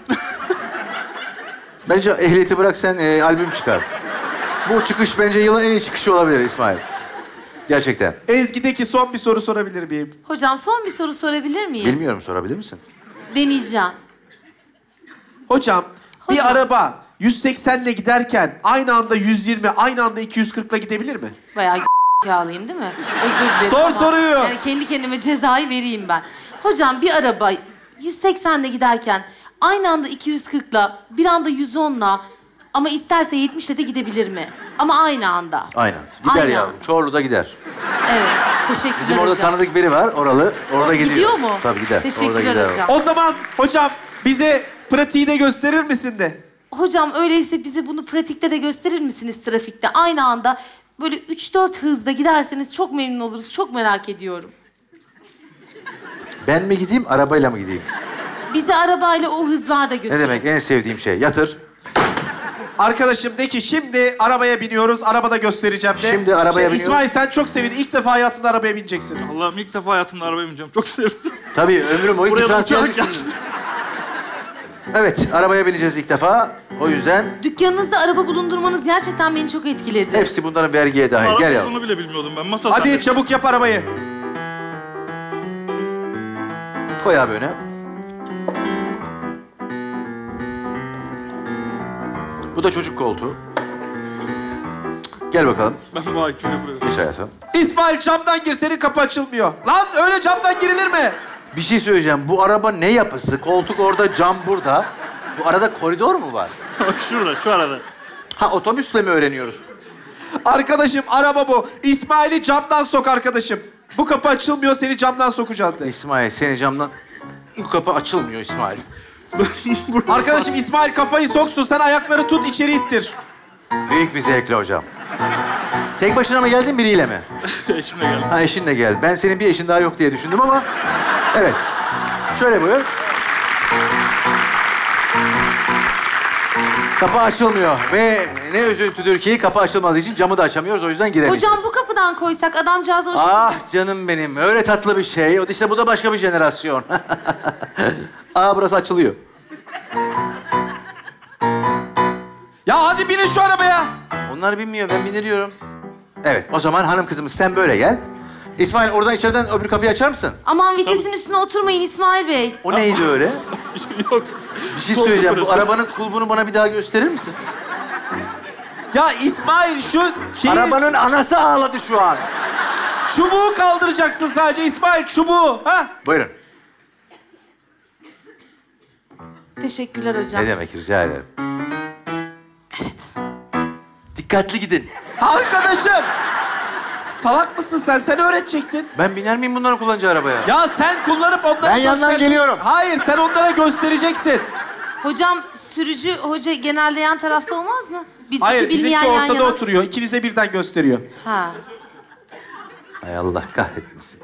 Bence ehliyeti bırak sen albüm çıkar. Bu çıkış bence yılın en iyi çıkışı olabilir İsmail. Gerçekten. Ezgi'deki son bir soru sorabilir miyim? Hocam son bir soru sorabilir miyim? Bilmiyorum sorabilir misin? Deneyeceğim. Hocam, Hocam. bir araba 180 ile giderken aynı anda 120, aynı anda 240'la gidebilir mi? Bayağı kâlıyım değil mi? Özür dilerim Sor ama soruyu. Yani kendi kendime cezayı vereyim ben. Hocam bir araba 180'le giderken aynı anda 240'la, bir anda 110'la ama isterse 70'le de gidebilir mi? Ama aynı anda. Aynen. Gider Aynı yavrum. anda. Çorlu'da gider. Evet. Teşekkürler Bizim orada hocam. tanıdık biri var oralı. Orada gidiyor. Gidiyor mu? Tabii gider. Teşekkürler Orada gider. hocam. O zaman hocam bize pratiği de gösterir misin de? Hocam öyleyse bize bunu pratikte de gösterir misiniz trafikte? Aynı anda böyle 3-4 hızla giderseniz çok memnun oluruz. Çok merak ediyorum. Ben mi gideyim, arabayla mı gideyim? Bizi arabayla o hızlarda götürün. Ne demek? En sevdiğim şey. Yatır. Arkadaşım de ki şimdi arabaya biniyoruz, arabada göstereceğim de. Şimdi arabaya biniyoruz. İsmail sen çok sevin. İlk defa hayatında arabaya bineceksin. Allah'ım ilk defa hayatımda arabaya bineceğim. Çok sevindim. Tabii ömrüm boyu Buraya da diferansiyel uçarak düşündüm. Evet, arabaya bineceğiz ilk defa. O yüzden Dükkanınızda araba bulundurmanız gerçekten beni çok etkiledi. hepsi bunların vergiye dahil. Gel Araba yavrum. olduğunu bile bilmiyordum ben. Masa Hadi sandalye. çabuk yap arabayı. Koy abi öne. Bu da çocuk koltuğu. Gel bakalım. Ben bu IQ'yle buraya. Geç hayatım. İsmail camdan gir, senin kapı açılmıyor. Lan öyle camdan girilir mi? Bir şey söyleyeceğim. Bu araba ne yapısı? Koltuk orada, cam burada. Bu arada koridor mu var? Şurada, şu arada. Ha, otobüsle mi öğreniyoruz? Arkadaşım araba bu. İsmail'i camdan sok arkadaşım. Bu kapı açılmıyor, seni camdan sokacağız de. İsmail, seni camdan... Bu kapı açılmıyor İsmail. Arkadaşım İsmail kafayı soksun, sen ayakları tut içeri ittir. Büyük bir zevkle hocam. Tek başına mı geldin, biriyle mi? Eşimle geldim. Ha, eşinle geldi. Ben senin bir eşin daha yok diye düşündüm ama... Evet. Şöyle buyur. Kapı açılmıyor ve ne üzüntüdür ki kapı açılmadığı için camı da açamıyoruz. O yüzden giremeyeceğiz. Hocam bu kapıdan koysak adamcağızı o şekilde... Ah canım benim. Öyle tatlı bir şey. İşte bu da başka bir jenerasyon. Aa, burası açılıyor. Ya hadi binin şu arabaya. Onlar bilmiyor. Ben bindiriyorum. Evet. O zaman hanım kızımız sen böyle gel. İsmail oradan içeriden öbür kapıyı açar mısın? Aman vitesin üstüne oturmayın İsmail Bey. O neydi öyle? Yok. Bir şey Koltuk söyleyeceğim. Bu burası. arabanın kulbunu bana bir daha gösterir misin? Ya İsmail şu şeyi... Arabanın anası ağladı şu an. Çubuğu kaldıracaksın sadece İsmail, çubuğu. Ha? Buyurun. Teşekkürler hocam. Ne demek, rica ederim. Evet. Dikkatli gidin. Arkadaşım. Salak mısın sen? Sen öğretecektin. Ben biner miyim bunların kullanacağı arabaya? Ya sen kullanıp onlara Ben yandan geliyorum. Hayır, sen onlara göstereceksin. Hocam sürücü hoca genelde yan tarafta olmaz mı? Biz Hayır, iki bizimki bilmeyen yan ortada yana. oturuyor. İkinize birden gösteriyor. Ha. Hay Allah kahretmesin.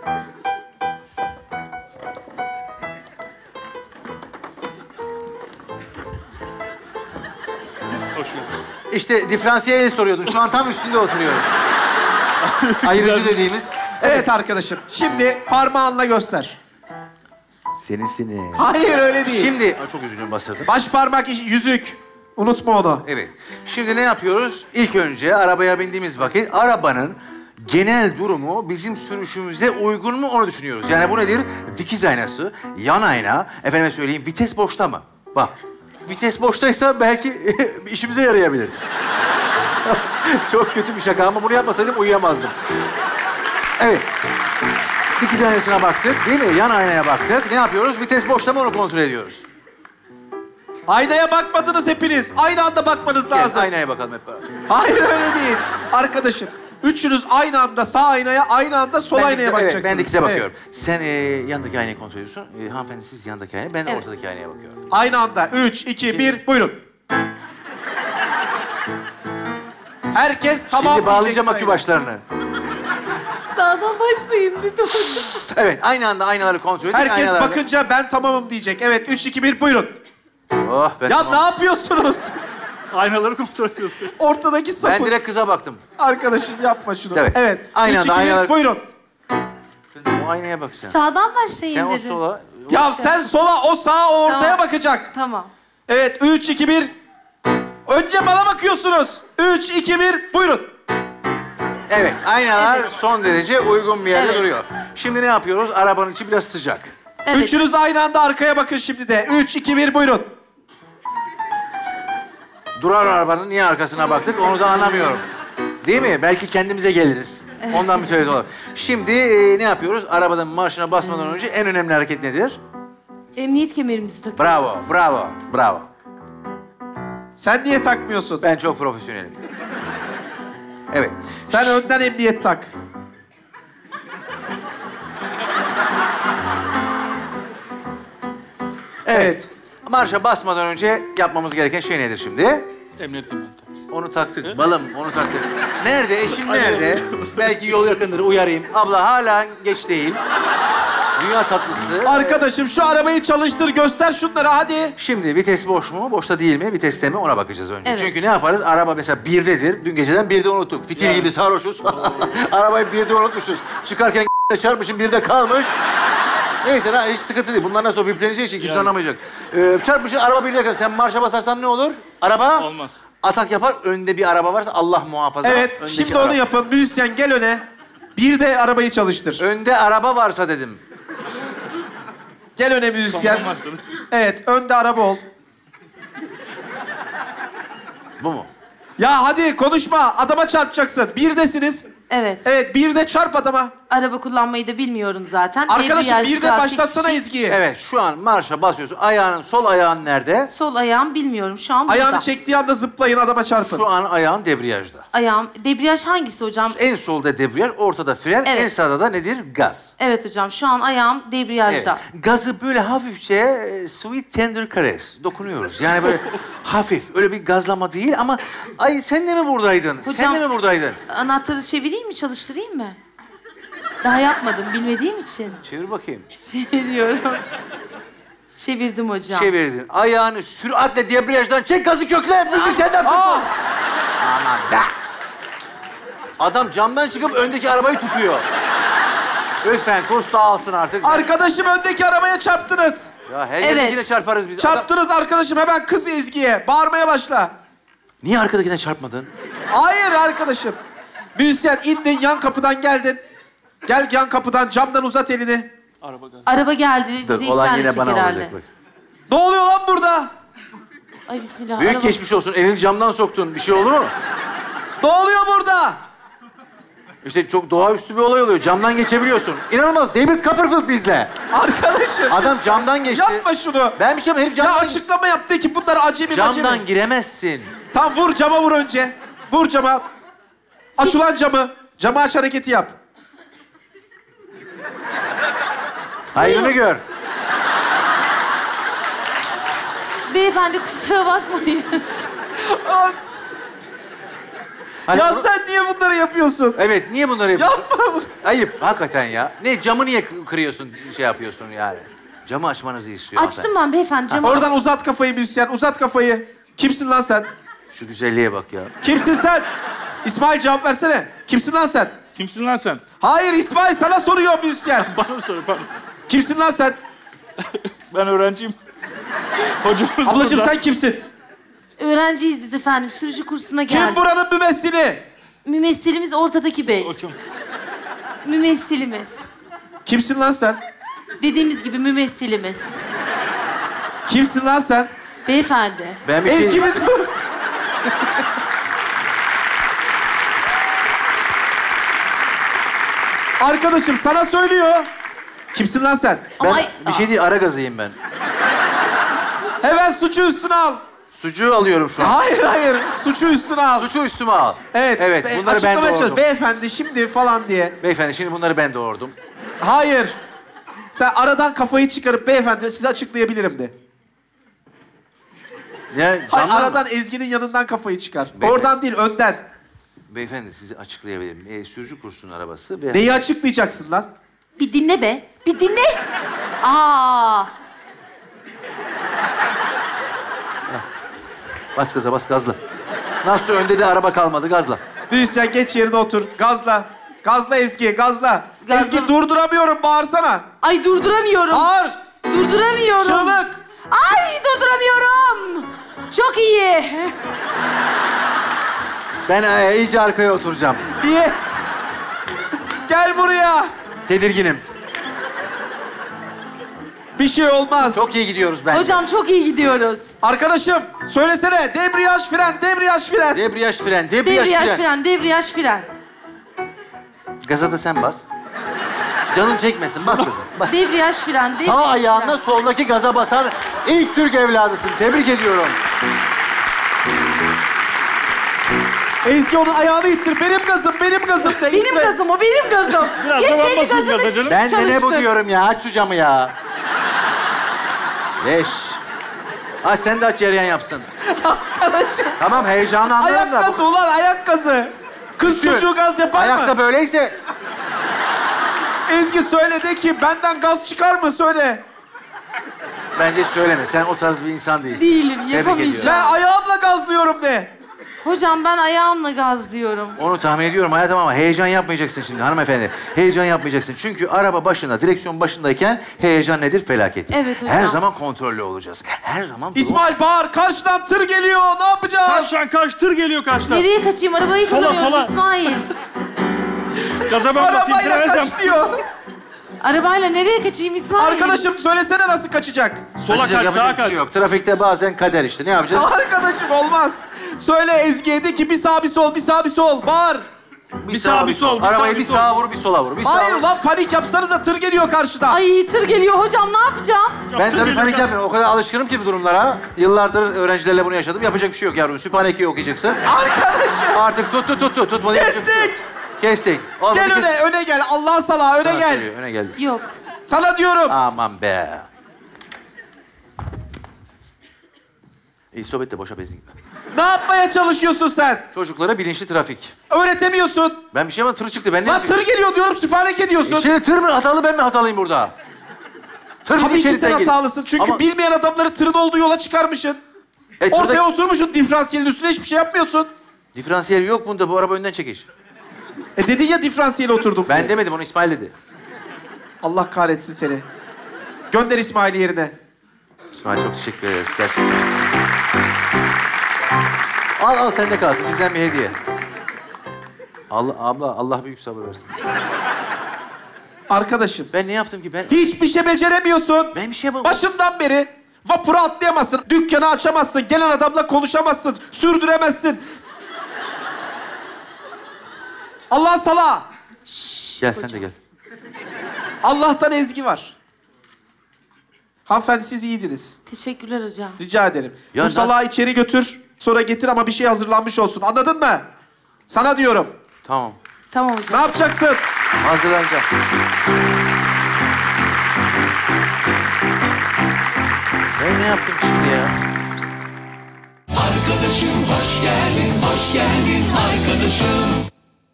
Hoş geldin. İşte diferansiyeli soruyordun. Şu an tam üstünde oturuyorum. Ayrıcı dediğimiz. Evet arkadaşım. Şimdi parmağınla göster. Senin. Hayır öyle değil. Şimdi... Aa, çok üzülüyorum, bastırdım. Baş parmak, yüzük. Unutma onu. Evet. Şimdi ne yapıyoruz? İlk önce arabaya bindiğimiz vakit arabanın genel durumu bizim sürüşümüze uygun mu onu düşünüyoruz. Yani bu nedir? Dikiz aynası, yan ayna, efendime söyleyeyim vites boşta mı? Bak, vites boştaysa belki işimize yarayabilir. Çok kötü bir şaka ama bunu yapmasaydım uyuyamazdım. Evet. Dikiz aynasına baktık, değil mi? Yan aynaya baktık. Ne yapıyoruz? Vites boşta mı onu kontrol ediyoruz. Aynaya bakmadınız hepiniz. Aynı anda bakmanız Gel, lazım. aynaya bakalım hep beraber. Hayır öyle değil. Arkadaşım, üçünüz aynı anda sağ aynaya, aynı anda sol aynaya Evet, bakacaksınız. ben dikize Evet. bakıyorum. Sen yandaki aynayı kontrol ediyorsun. Hanımefendi siz yandaki aynaya, ben de Evet. ortadaki aynaya bakıyorum. Aynı anda. 3, 2, 1, buyurun. Herkes tamam Şimdi bağlayacağım diyecek akü başlarını. Sağdan başlayın dedi hocam. Evet, aynı anda aynaları kontrol edin. Herkes aynalarla- bakınca ben tamamım diyecek. Evet, 3, 2, 1, buyurun. Oh, ben Ya tamam. ne yapıyorsunuz? Aynaları kontrol ediyoruz. Ortadaki sapık. Ben direkt kıza baktım. Arkadaşım yapma şunu. Evet. Evet. Aynı 3, anda 2, 1, aynalar- buyurun. Kızım o aynaya bak sen. Sağdan başlayın Sen o dedi. sola... Ya sen sola, o sağa, o ortaya Tamam. bakacak. Tamam. Evet, 3, 2, 1. Önce bana bakıyorsunuz. 3, 2, 1, buyurun. Evet, aynalar son derece uygun bir yerde Evet. duruyor. Şimdi ne yapıyoruz? Arabanın içi biraz sıcak. Evet. Üçünüz aynı anda arkaya bakın şimdi de. 3, 2, 1, buyurun. Duran arabanın niye arkasına baktık onu da anlamıyorum. Değil mi? Belki kendimize geliriz. Ondan mütevellit olarak. Şimdi ne yapıyoruz? Arabanın marşına basmadan önce en önemli hareket nedir? Emniyet kemerimizi takıyoruz. Bravo, bravo, bravo. Sen niye takmıyorsun? Ben çok profesyonelim. Evet. Sen önden emniyet tak. Evet. Marşa basmadan önce yapmamız gereken şey nedir şimdi? Emniyet kemerinde. Onu taktık. Balım, onu taktık. Nerede? Eşim nerede? Belki yol yakındır, uyarayım. Abla hala geç değil. Dünya tatlısı. Arkadaşım şu arabayı çalıştır, göster şunları hadi. Şimdi vites boş mu, boşta değil mi, viteste mi ona bakacağız önce. Evet. Çünkü ne yaparız? Araba mesela birdedir. Dün geceden birde unuttuk. Fitil gibi sarhoşuz. Arabayı birde unutmuşuz. Çıkarken çarpmışım, birde kalmış. Neyse lan hiç sıkıntı değil. Bunlar nasıl bipleneceği için kimse anlamayacak. Çarpmışım, araba birde kalmış. Sen marşa basarsan ne olur? Araba Olmaz. atak yapar. Önde bir araba varsa Allah muhafaza. Evet, Öndeki şimdi onu araba. yapın. Müzisyen gel öne. Bir de arabayı çalıştır. Önde araba varsa dedim. Gel öne müzisyen. Tamam, başladı. Evet, önde araba ol. Bu mu? Ya hadi konuşma. Adama çarpacaksın. Birdesiniz. Evet. Evet, bir de çarp adama. Araba kullanmayı da bilmiyorum zaten. Arkadaşım Debriyaj, bir de gaz, başlatsana hiçbir şey- Ezgi'yi. Evet, şu an marşa basıyorsun. Sol ayağın nerede? Sol ayağım bilmiyorum şu an burada. Ayağını çektiği anda zıplayın, adama çarpın. Şu an ayağın debriyajda. Ayağım. Debriyaj hangisi hocam? En solda debriyaj, ortada fren, Evet. en sağda da nedir? Gaz. Evet hocam şu an ayağım debriyajda. Evet. Gazı böyle hafifçe sweet tender caress dokunuyoruz. Yani böyle hafif, öyle bir gazlama değil ama ay sen de mi buradaydın? Sen Hocam- de mi buradaydın? Anahtarı çevireyim mi, çalıştırayım mı? Daha yapmadım bilmediğim için. Çevir bakayım. Çeviriyorum. Çevirdim hocam. Çevirdin. Ayağını süratle debriyajdan çek, gazı kökle. Müzisyenden tut. Aman be. Adam camdan çıkıp öndeki arabayı tutuyor. Lütfen kurs dağılsın artık. Arkadaşım öndeki arabaya çarptınız. Ya her Evet. yerdekine çarparız biz. Çarptınız arkadaşım, hemen kız Ezgi'ye. Bağırmaya başla. Niye arkadakine çarpmadın? Hayır arkadaşım. Müzisyen indin, yan kapıdan geldin. Gel yan kapıdan, camdan uzat elini. Araba gaz. Araba geldi. Bizi Olan isyan yine edecek bana herhalde. olacak bak. Ne oluyor lan burada? Ay bismillah. Büyük araba... geçmiş olsun. Elini camdan soktun. Bir şey oldu mu? Ne oluyor burada? İşte çok doğaüstü bir olay oluyor. Camdan geçebiliyorsun. İnanılmaz. David Copperfield bizle. Arkadaşım. Adam camdan geçti. Yapma şunu. Ben bir şey yapayım. Herif Ya camdan... açıklama yaptı ki bunlar acemi Camdan acemi. giremezsin. Tamam vur cama, vur önce. Vur cama. Aç ulan camı. Camı aç hareketi yap. Hayrını gör. Beyefendi kusura bakmayın. Hani Ya bunu- sen niye bunları yapıyorsun? Evet, niye bunları yapıyorsun? Yapma bunu. Ayıp, hakikaten ya. Ne, camı niye kırıyorsun, şey yapıyorsun yani? Camı açmanızı istiyor Açtım ben beyefendi camı. Oradan uzat kafayı müzisyen, uzat kafayı. Kimsin lan sen? Şu güzelliğe bak ya. Kimsin sen? İsmail cevap versene. Kimsin lan sen? Kimsin lan sen? Hayır İsmail, sana soruyor müzisyen. Bana mı sor, pardon. Kimsin lan sen? Ben öğrenciyim. Hocamız Ablacığım burada. sen kimsin? Öğrenciyiz biz efendim. Sürücü kursuna geldik. Kim buranın mümessili? Mümessilimiz ortadaki bey. Hocamız. Mümessilimiz. Kimsin lan sen? Dediğimiz gibi mümessilimiz. Kimsin lan sen? Beyefendi. Ben bir Ezgi şey... mi dur? Arkadaşım sana söylüyor. Kimsin lan sen? Ben Ay, bir şey değil, ara gazıyım ben. Hemen suçu üstüne al. Sucuğu alıyorum şu an. Hayır hayır, suçu üstüne al. Suçu üstüme al. Evet. Evet, bunları ben açıklamaya çalış. doğurdum. Beyefendi şimdi falan diye. Beyefendi, şimdi bunları ben doğurdum. Hayır. Sen aradan kafayı çıkarıp beyefendi size açıklayabilirim de. Ya, Hayır, camdan... aradan Ezgi'nin yanından kafayı çıkar. Beyefendi. Oradan değil, önden. Beyefendi, sizi açıklayabilirim. Sürücü kursunun arabası ve... Neyi açıklayacaksın lan? bir dinle be. Bir dinle. Aa. Bas gaza, bas gazla. Nasıl önde de araba kalmadı, gazla. Müzisyen geç yerine otur. Gazla. Gazla Ezgi, gazla. Gazla. Ezgi durduramıyorum, bağırsana. Ay durduramıyorum. Bağır. Durduramıyorum. Çığlık. Ay durduramıyorum. Çok iyi. Ben iyice arkaya oturacağım. Diye. Gel buraya. Tedirginim. Bir şey olmaz. Çok iyi gidiyoruz bence. Hocam çok iyi gidiyoruz. Arkadaşım söylesene. Debriyaj fren, debriyaj fren. Debriyaj fren, debriyaj Debriyaj fren. fren, debriyaj fren. Gaza da sen bas. Canın çekmesin, bas gaza. Bas. Debriyaj fren, debriyaj Sağ ayağınla fren. soldaki gaza basan ilk Türk evladısın. Tebrik ediyorum. Ezgi onun ayağını ittir. Benim gazım, benim gazım de. Benim ittir. gazım o, benim gazım. Biraz Geç da ben kendi basayım gazını gaza canım. Ben de ne bu çalıştır. diyorum ya? Aç şu camı ya. 5. Aç sen de aç, cereyan yapsın. Arkadaşım. Tamam, heyecanı anlarım Ayak da. gazı ulan, ayak gazı. Kız Düşün. çocuğu gaz yapar Ayakta mı? böyleyse Ezgi söyle de ki benden gaz çıkar mı söyle. bence söyleme. Sen o tarz bir insan değilsin. Değilim, Tebrik yapamayacağım. ediyorum. Ben ayağımla gazlıyorum de. Hocam ben ayağımla gazlıyorum. Onu tahmin ediyorum hayatım ama heyecan yapmayacaksın şimdi hanımefendi. Heyecan yapmayacaksın. Çünkü araba başında, direksiyon başındayken heyecan nedir? Felaket. Evet hocam. Her zaman kontrollü olacağız. Her zaman... İsmail bağır, karşıdan tır geliyor. Ne yapacağız? Karşıdan kaç tır geliyor karşıdan. Nereye kaçayım? Arabayı Sola, kullanıyorum sola. İsmail. Gaza ben basayım, Arabayla freneceğim. kaç diyor. Arabayla nereye kaçayım İsmail? Arkadaşım söylesene nasıl kaçacak? Sola Kaçacak, kaç, yapacak sağa bir şey kaç. yok. Trafikte bazen kader işte. Ne yapacağız? Arkadaşım olmaz. Söyle Ezgi'ye de ki bir sağ bir sol, bir sağ bir sol. Bağır. Bir sağ, bir sol, bir Arabayı sağ, bir bir sol. sağa vur, bir sola vur. Bir sağa Hayır vur. lan panik yapsanıza, tır geliyor karşıdan. Ay tır geliyor hocam, ne yapacağım? Ben tabii panik yapmıyorum. O kadar alışkınım ki bu durumlara. Yıllardır öğrencilerle bunu yaşadım. Yapacak bir şey yok yavrum. Sübhaneke'yi okuyacaksın. Arkadaşım. Artık tut. Tutmadı. Kestik. Kestik. Olmadı, Gel kes. öne gel. Allah salağı öne Sana gel. söylüyor, öne geldi. Yok. Sana diyorum. Aman be. İstop et de boşa benzin gitme. Ne yapmaya çalışıyorsun sen? Çocuklara bilinçli trafik. Öğretemiyorsun. Ben bir şey ama tır çıktı. Ben ne Lan tır geliyor diyorum, süperleke diyorsun. Şimdi tır mı hatalı, ben mi hatalıyım burada? Tır Tabii ki sen şeritten geliyor. hatalısın. Çünkü Ama- bilmeyen adamları tırın olduğu yola çıkarmışsın. tırda- Ortaya oturmuşsun diferansiyelin üstüne, hiçbir şey yapmıyorsun. Diferansiyel yok bunda. Bu araba önden çekiş. Dedin ya diferansiyele oturdum. Ben demedim, onu İsmail dedi. Allah kahretsin seni. Gönder İsmail'i yerine. İsmail çok teşekkür ederiz gerçekten. Al sende kalsın. Bizden bir hediye. Allah büyük sabır versin. Arkadaşım. Ben ne yaptım ki? Ben Hiçbir şey beceremiyorsun. bir şey yapamadım. Başından beri vapura atlayamazsın, dükkanı açamazsın, gelen adamla konuşamazsın, sürdüremezsin. Allah sala. Gel sen de gel. Allah'tan Ezgi var. Hanımefendi siz iyiydiniz. Teşekkürler hocam. Rica ederim. Ya Bu ne- salağı içeri götür, sonra getir ama bir şey hazırlanmış olsun. Anladın mı? Sana diyorum. Tamam. Tamam Ne hocam. yapacaksın? Hazırlanacağım. Ben ne yaptım şimdi ya? Arkadaşım hoş geldin, hoş geldin arkadaşım.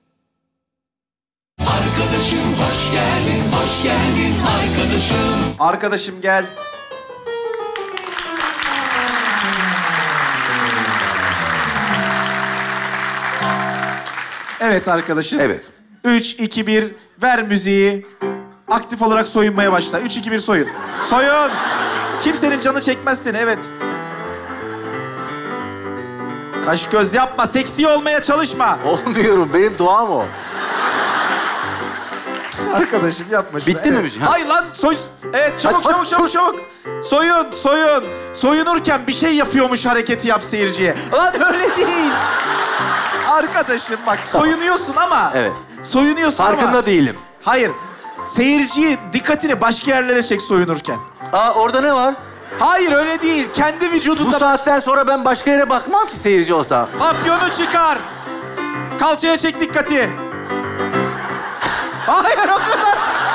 Arkadaşım hoş geldin, hoş geldin arkadaşım. Arkadaşım gel. Evet arkadaşım. Evet. 3, 2, 1, ver müziği. Aktif olarak soyunmaya başla. 3, 2, 1, soyun. Soyun! Kimsenin canı çekmez seni, evet. Kaş göz yapma, seksi olmaya çalışma. Olmuyorum. Benim doğam o. Arkadaşım yapma şunu. Bitti mi müzik? Ha. Hayır lan, soy... Evet, çabuk, Hadi, çabuk. Soyun. Soyunurken bir şey yapıyormuş hareketi yap seyirciye. Lan öyle değil. Arkadaşım bak, soyunuyorsun ama... Evet. Soyunuyorsun ama... Farkında değilim. Hayır. Seyirciyi, dikkatini başka yerlere çek soyunurken. Orada ne var? Hayır öyle değil. Kendi Bu vücudunda... saatten sonra ben başka yere bakmam ki seyirci olsa. Papyonu çıkar. Kalçaya çek dikkati. Hayır o kadar.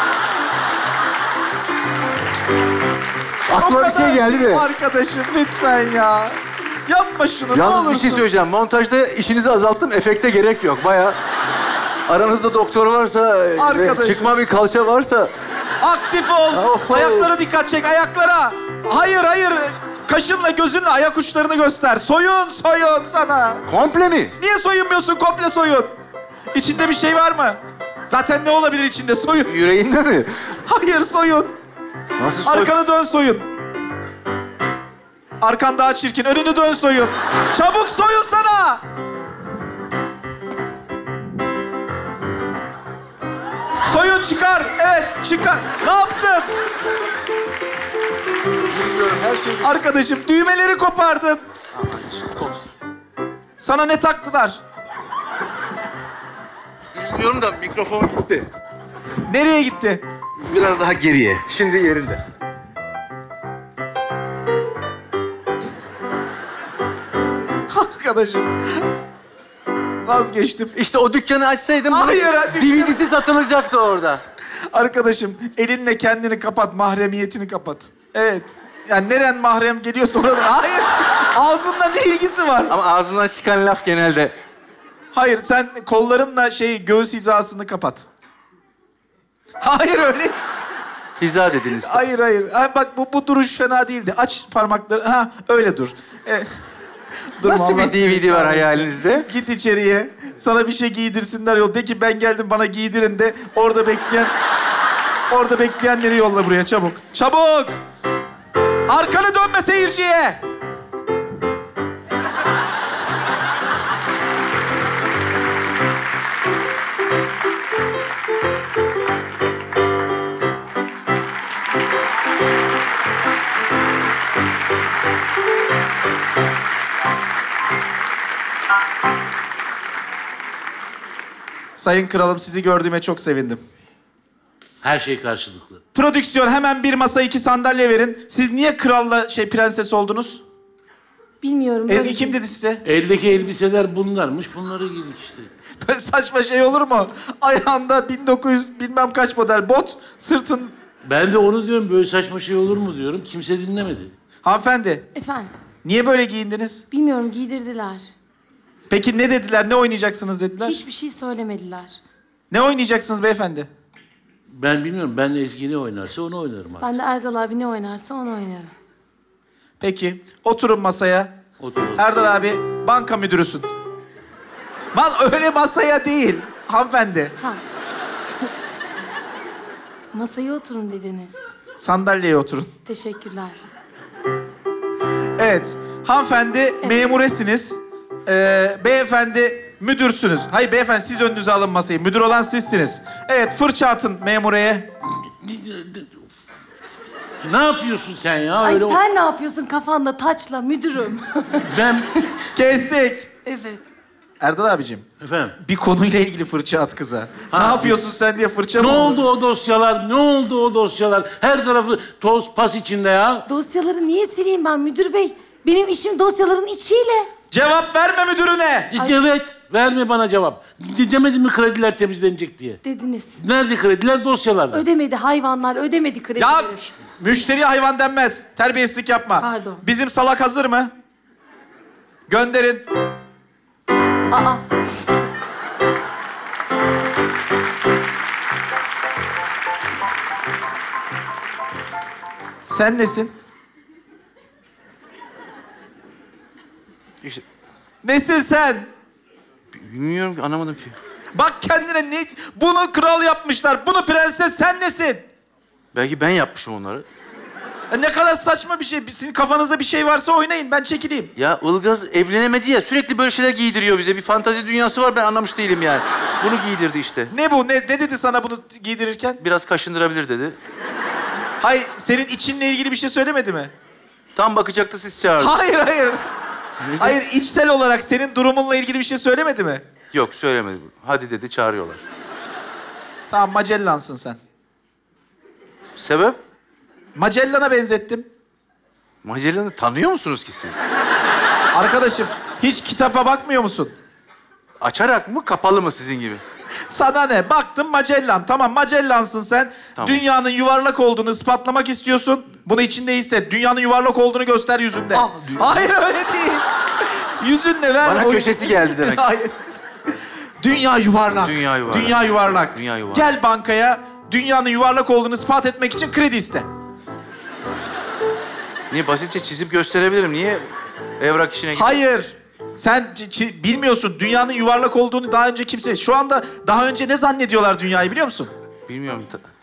Aklıma O bir şey kadar geldi değil de. Arkadaşım lütfen ya. Yapma şunu, ne Yalnız olursun. bir şey söyleyeceğim. Montajda işinizi azalttım. Efekte gerek yok. Bayağı aranızda doktor varsa, Arkadaşım. çıkma bir kalça varsa... Aktif ol. Oho. Ayaklara dikkat çek, ayaklara. Hayır. Kaşınla gözünle ayak uçlarını göster. Soyun sana. Komple mi? Niye soyunmuyorsun? Komple soyun. İçinde bir şey var mı? Zaten ne olabilir içinde? Soyun. Yüreğinde mi? Hayır, soyun. Nasıl soy... Arkanı dön, soyun. Arkan daha çirkin. Önünü dön, soyun. Çabuk soyun sana. Soyun, çıkar. Evet, çıkar. Ne yaptın? Bilmiyorum, her şey... Arkadaşım, düğmeleri kopardın. Sana ne taktılar? Bilmiyorum da mikrofon gitti. Nereye gitti? Biraz daha geriye. Şimdi yerinde. Arkadaşım. Vazgeçtim. İşte o dükkanı açsaydım... Hayır, DVD'si satılacaktı orada. Arkadaşım, elinle kendini kapat, mahremiyetini kapat. Evet. Yani neren mahrem geliyorsa orada... Hayır, ağzınla ne ilgisi var? Ama ağzımdan çıkan laf genelde... Hayır, sen kollarınla göğüs hizasını kapat. Hayır, öyle... Hiza dediniz. Hayır. Ha, bak bu duruş fena değildi. Aç parmakları. Ha, öyle dur. Durma, Nasıl bir Allah DVD seni var kahretsin. hayalinizde? Git içeriye. Sana bir şey giydirsinler yol. De ki ben geldim, bana giydirin de. Orada bekleyenleri yolla buraya çabuk. Çabuk! Arkanı dönme seyirciye. Sayın kralım, sizi gördüğüme çok sevindim. Her şey karşılıklı. Prodüksiyon, hemen bir masa 2 sandalye verin. Siz niye kralla prenses oldunuz? Bilmiyorum. Ezgi böyle kim dedi size? Eldeki elbiseler bunlarmış, bunları giydik işte. Böyle saçma şey olur mu? Ayağında 1900 bilmem kaç model bot, sırtın... Ben de onu diyorum, böyle saçma şey olur mu diyorum. Kimse dinlemedi. Hanımefendi, Efendim, niye böyle giyindiniz? bilmiyorum, giydirdiler. Peki ne dediler, ne oynayacaksınız dediler? Hiçbir şey söylemediler. Ne oynayacaksınız beyefendi? Ben bilmiyorum, ben Ezgi ne oynarsa onu oynarım artık. Ben de Erdal abi ne oynarsa onu oynarım. Peki, oturun masaya. Oturalım. Erdal abi, banka müdürüsün. Öyle masaya değil, hanımefendi. Ha. Masaya oturun dediniz. Sandalyeye oturun. Teşekkürler. Evet, hanımefendi memuresiniz. Beyefendi müdürsünüz. Hayır beyefendi, siz önünüze alın masayı. Müdür olan sizsiniz. Evet, fırça atın memureye. Ne yapıyorsun sen ya? Ay Öyle sen ne yapıyorsun kafanda taçla müdürüm? Ben... Kestik. Evet. Erdal abicim, Efendim? bir konuyla ilgili fırça at kıza. Ne yapıyorsun sen diye fırça Ne mı oldu o dosyalar? Ne oldu o dosyalar? Her tarafı toz pas içinde ya. Dosyaları niye sileyim ben müdür bey? Benim işim dosyaların içiyle. Cevap verme müdürüne. Evet, verme bana cevap. Demedim mi krediler temizlenecek diye? Dediniz. Nerede krediler? Dosyalarda. Ödemedi hayvanlar, ödemedi kredileri. Ya müşteriye hayvan denmez. Terbiyesizlik yapma. Pardon. Bizim salak hazır mı? Gönderin. Aa. Sen nesin? İşte Nesin sen? bilmiyorum ki, anlamadım ki. Bak kendine ne... Bunu kral yapmışlar. Bunu prenses, sen nesin? Belki ben yapmışım onları. Ne kadar saçma bir şey. Sizin kafanızda bir şey varsa oynayın. Ben çekileyim. Ya Ilgaz evlenemedi ya, sürekli böyle şeyler giydiriyor bize. Bir fantazi dünyası var, ben anlamış değilim yani. Bunu giydirdi işte. Ne bu? Ne dedi sana bunu giydirirken? Biraz kaşındırabilir dedi. Hayır, senin içinle ilgili bir şey söylemedi mi? Tam bakacaktı, siz çağırdınız. Hayır. Hayır, içsel olarak senin durumunla ilgili bir şey söylemedi mi? Yok, söylemedi. Hadi dedi, çağırıyorlar. Tamam, Magellansın sen. Sebep? Magellan'a benzettim. Magellan'ı tanıyor musunuz ki siz? Arkadaşım, hiç kitaba bakmıyor musun? Açarak mı, kapalı mı sizin gibi? Sana ne? Baktım Magellan. Tamam, Magellansın sen. Tamam. Dünyanın yuvarlak olduğunu ispatlamak istiyorsun. Bunu içinde hisset. Dünyanın yuvarlak olduğunu göster yüzünde. Hayır, öyle değil. Yüzünle ver. Bana köşesi geldi demek. Hayır. Dünya yuvarlak. Dünya yuvarlak. Dünya yuvarlak. Dünya yuvarlak. Gel bankaya, dünyanın yuvarlak olduğunu ispat etmek için kredi iste. Niye, basitçe çizip gösterebilirim. Niye evrak işine gidiyor? Hayır. Sen bilmiyorsun. Dünyanın yuvarlak olduğunu daha önce kimse... Şu anda daha önce ne zannediyorlar dünyayı biliyor musun? Bilmiyorum.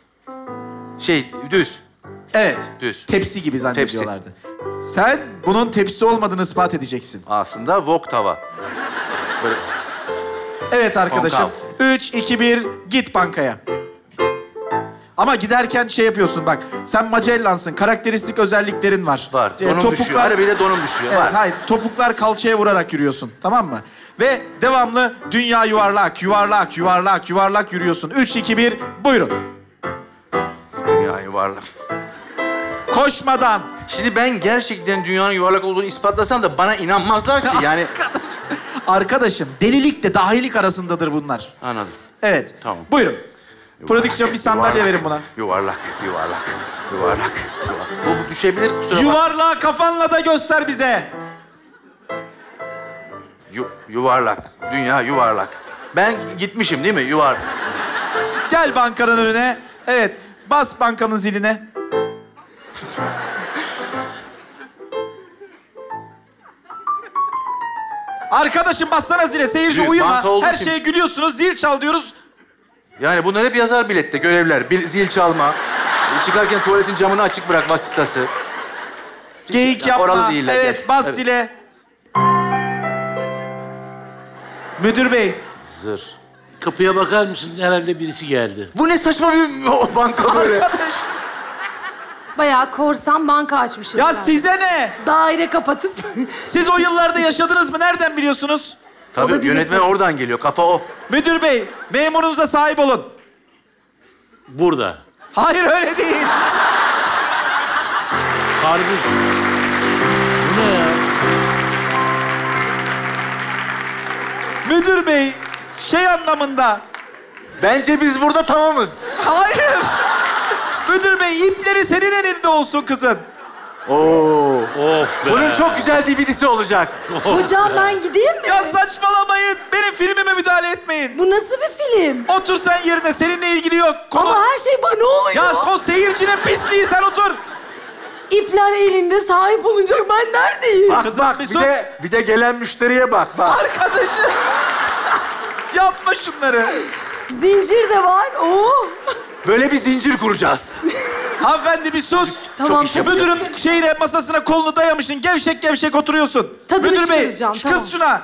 Düz. Evet. Düz. Tepsi gibi zannediyorlardı. Sen bunun tepsi olmadığını ispat edeceksin. Aslında wok tava. Böyle Evet arkadaşım. Konkav. 3, 2, 1, git bankaya. Ama giderken şey yapıyorsun bak. Sen Magellansın. Karakteristik özelliklerin var. var. Donum düşüyor. Arabayla donum düşüyor. Evet, var. hayır. Topuklar kalçaya vurarak yürüyorsun. Tamam mı? Ve devamlı dünya yuvarlak, yuvarlak, yuvarlak, yuvarlak yürüyorsun. 3, 2, 1, buyurun. Dünya yuvarlak. Koşmadan. Şimdi ben gerçekten dünyanın yuvarlak olduğunu ispatlasam da bana inanmazlar ki yani. Arkadaşım, delilikle dahilik arasındadır bunlar. Anladım. Evet. Tamam. Buyurun. Prodüksiyon bir sandalye verin buna. Yuvarlak, yuvarlak, yuvarlak. Bu düşebilir, kusura bakma. Yuvarlağı kafanla da göster bize. Yuvarlak, dünya yuvarlak. Ben gitmişim değil mi? Gel bankanın önüne. Evet, bas bankanın ziline. Arkadaşım bassana zile, seyirci Büyük uyuma. banka olduğu Her için- şeye gülüyorsunuz, zil çal diyoruz. Yani bunlar hep yazar bilette, görevler. Zil çalma, çıkarken tuvaletin camını açık bırak vasıtası. Geyik Yani oralı yapma. değiller, Evet, gel. bas Evet. zile. Müdür bey. Zır. Kapıya bakar mısın? Herhalde birisi geldi. Bu ne saçma bir banka böyle? Arkadaş. Bayağı korsan banka açmışız. Ya yani. size ne? Daire kapatıp. Siz o yıllarda yaşadınız mı? Nereden biliyorsunuz? Tabii Olabilir. yönetmen oradan geliyor. Kafa o. Müdür bey, memurunuza sahip olun. Burada. Hayır öyle değil. Kardeşim. Bu ne ya? Müdür bey, şey anlamında. Bence biz burada tamamız. Hayır. Müdür bey, ipleri senin elinde olsun kızın. Oo. Of be. Bunun çok güzel DVD'si olacak. Hocam ben gideyim mi? Ya saçmalamayın. Benim filmime müdahale etmeyin. Bu nasıl bir film? Otur sen yerine. Seninle ilgili yok. Konu... Ama her şey bana oluyor. Ya o seyircinin pisliği, sen otur. İpler elinde sahip olunca ben neredeyim? Bak Kızım, bak bir bir sus. de gelen müşteriye bak. Arkadaşım. Yapma şunları. Zincir de var. Oo. Böyle bir zincir kuracağız. Hanımefendi bir sus. Tamam, iş yapıyor. Müdürün şeyine, masasına kolunu dayamışsın. Gevşek gevşek oturuyorsun. Tadını Müdür bey, çıkaracağım, tamam. kız şuna.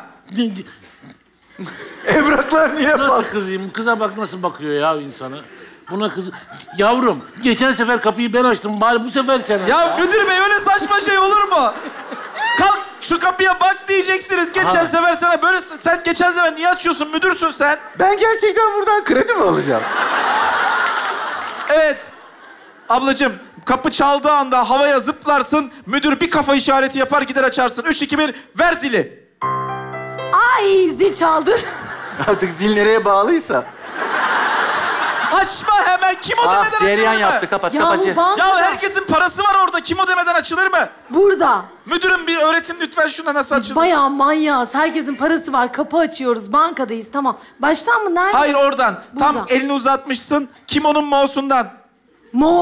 Evraklar niye Nasıl bak? kızayım? Kıza bak nasıl bakıyor ya insana. Buna kız... Yavrum, geçen sefer kapıyı ben açtım. Bari bu sefer sen aç. Ya müdür bey, öyle saçma şey olur mu? Kalk şu kapıya bak diyeceksiniz. Geçen sefer sana böyle... Sen geçen sefer niye açıyorsun? Müdürsün sen. Ben gerçekten buradan kredi mi alacağım? Evet. Ablacığım, kapı çaldığı anda havaya zıplarsın. Müdür bir kafa işareti yapar, gider açarsın. 3, 2, 1, ver zili. Ay zil çaldı. Artık zil nereye bağlıysa. Açma hemen. Kim o demeden açılır cereyan mı? yaptı. Kapat, Yahu kapat. banka Ya herkesin parası var orada. Kim o demeden açılır mı? burada. Müdürüm bir öğretin lütfen şuna nasıl Biz açılır. bayağı manyağız. Herkesin parası var. Kapı açıyoruz. Bankadayız. Tamam. Baştan mı? Nerede? Hayır oradan. Tam Buradan. elini uzatmışsın. Kimonun mo'sundan. Mo?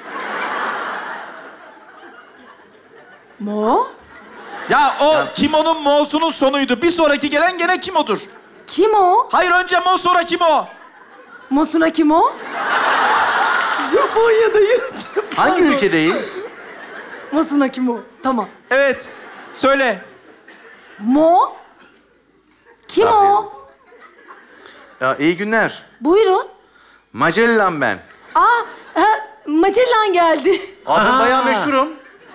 Mo? Ya o kimonun mo'sunun sonuydu. Bir sonraki gelen gene kimodur. Kim o? Hayır önce mo sonra kimo. Mosuna kim o? Japonya'dayız. Hangi Pardon. ülkedeyiz? Mosuna kim o? Tamam. Evet. Söyle. Mo? Kim o? Ya iyi günler. Buyurun. Magellan ben. Magellan geldi. Abi ben bayağı meşhurum.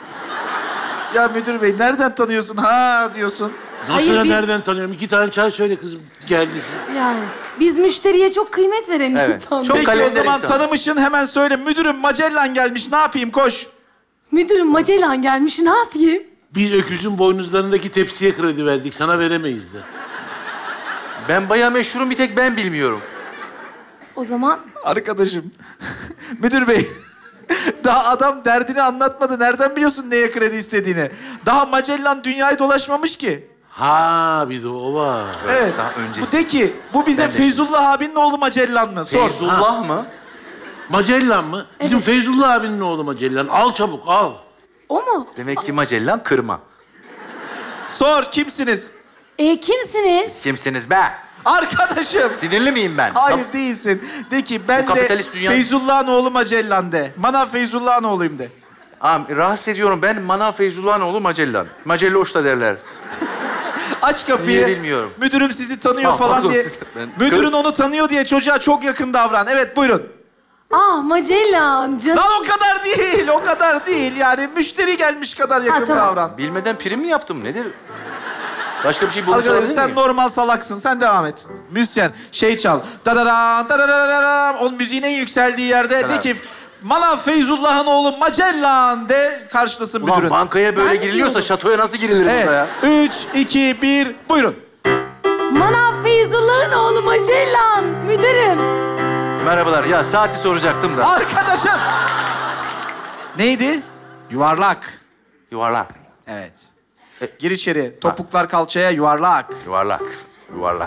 Ya müdür bey nereden tanıyorsun? Ha diyorsun. Nasıl Hayır, ya, biz- nereden tanıyorum? 2 tane çay söyle kızım. Geldi. Yani biz müşteriye çok kıymet veren Evet, insanlar. çok Peki o kalender zaman insan. tanımışsın, hemen söyle. Müdürüm Magellan gelmiş, ne yapayım, koş. Müdürüm Magellan gelmiş. Ne yapayım? Biz öküzün boynuzlarındaki tepsiye kredi verdik. Sana veremeyiz de. Ben bayağı meşhurum, bir tek ben bilmiyorum. O zaman Arkadaşım. Müdür bey. Daha adam derdini anlatmadı. Nereden biliyorsun neye kredi istediğini? Daha Magellan dünyayı dolaşmamış ki. Ha bir de o var. Evet. daha öncesi. Bu de ki, bu bize Ben de- Feyzullah abinin oğlu Magellan mı? Sor. Feyzullah mı? Magellan mı? Bizim Feyzullah abinin oğlu Magellan. Al çabuk al. o mu? Demek ki Magellan kırma. Sor, kimsiniz? Kimsiniz? Kimsiniz be? Arkadaşım. Sinirli miyim ben? Hayır değilsin. De ki ben Bu de kapitalist dünya- Feyzullah'ın oğlu Magellan de. Manav Feyzullah'ın oğluyum de. Rahatsız ediyorum. Ben Manav Feyzullah'ın oğlu Magellan. Magelloş da derler. Aç kapıyı. Niye bilmiyorum. Müdürüm sizi tanıyor Ha, falan pardon, diye. ben- Müdürün onu tanıyor diye çocuğa çok yakın davran. Evet buyurun. Magellan canım. Lan o kadar değil, o kadar değil. Yani müşteri gelmiş kadar yakın tamam. davran. Bilmeden prim mi yaptım? Nedir? Başka bir şey bulmuş Arkadaşım olabilir sen miyim? normal salaksın. Sen devam et. Müzisyen şey çal. Dadaran, dadararam. Onun müziğin en yükseldiği yerde de ki Manav Feyzullah'ın oğlu Magellan de karşılasın Ulan müdürün. bankaya böyle Ben giriliyorsa diyorum. şatoya nasıl girilir burada ya? Evet. 3, 2, 1, buyurun. Manav Feyzullah'ın oğlu Magellan. Müdürüm. Merhabalar. Ya saati soracaktım da. Arkadaşım. Neydi? Yuvarlak. Yuvarlak. Evet. Gir içeri. Topuklar kalçaya, yuvarlak. Yuvarlak. Yuvarlak.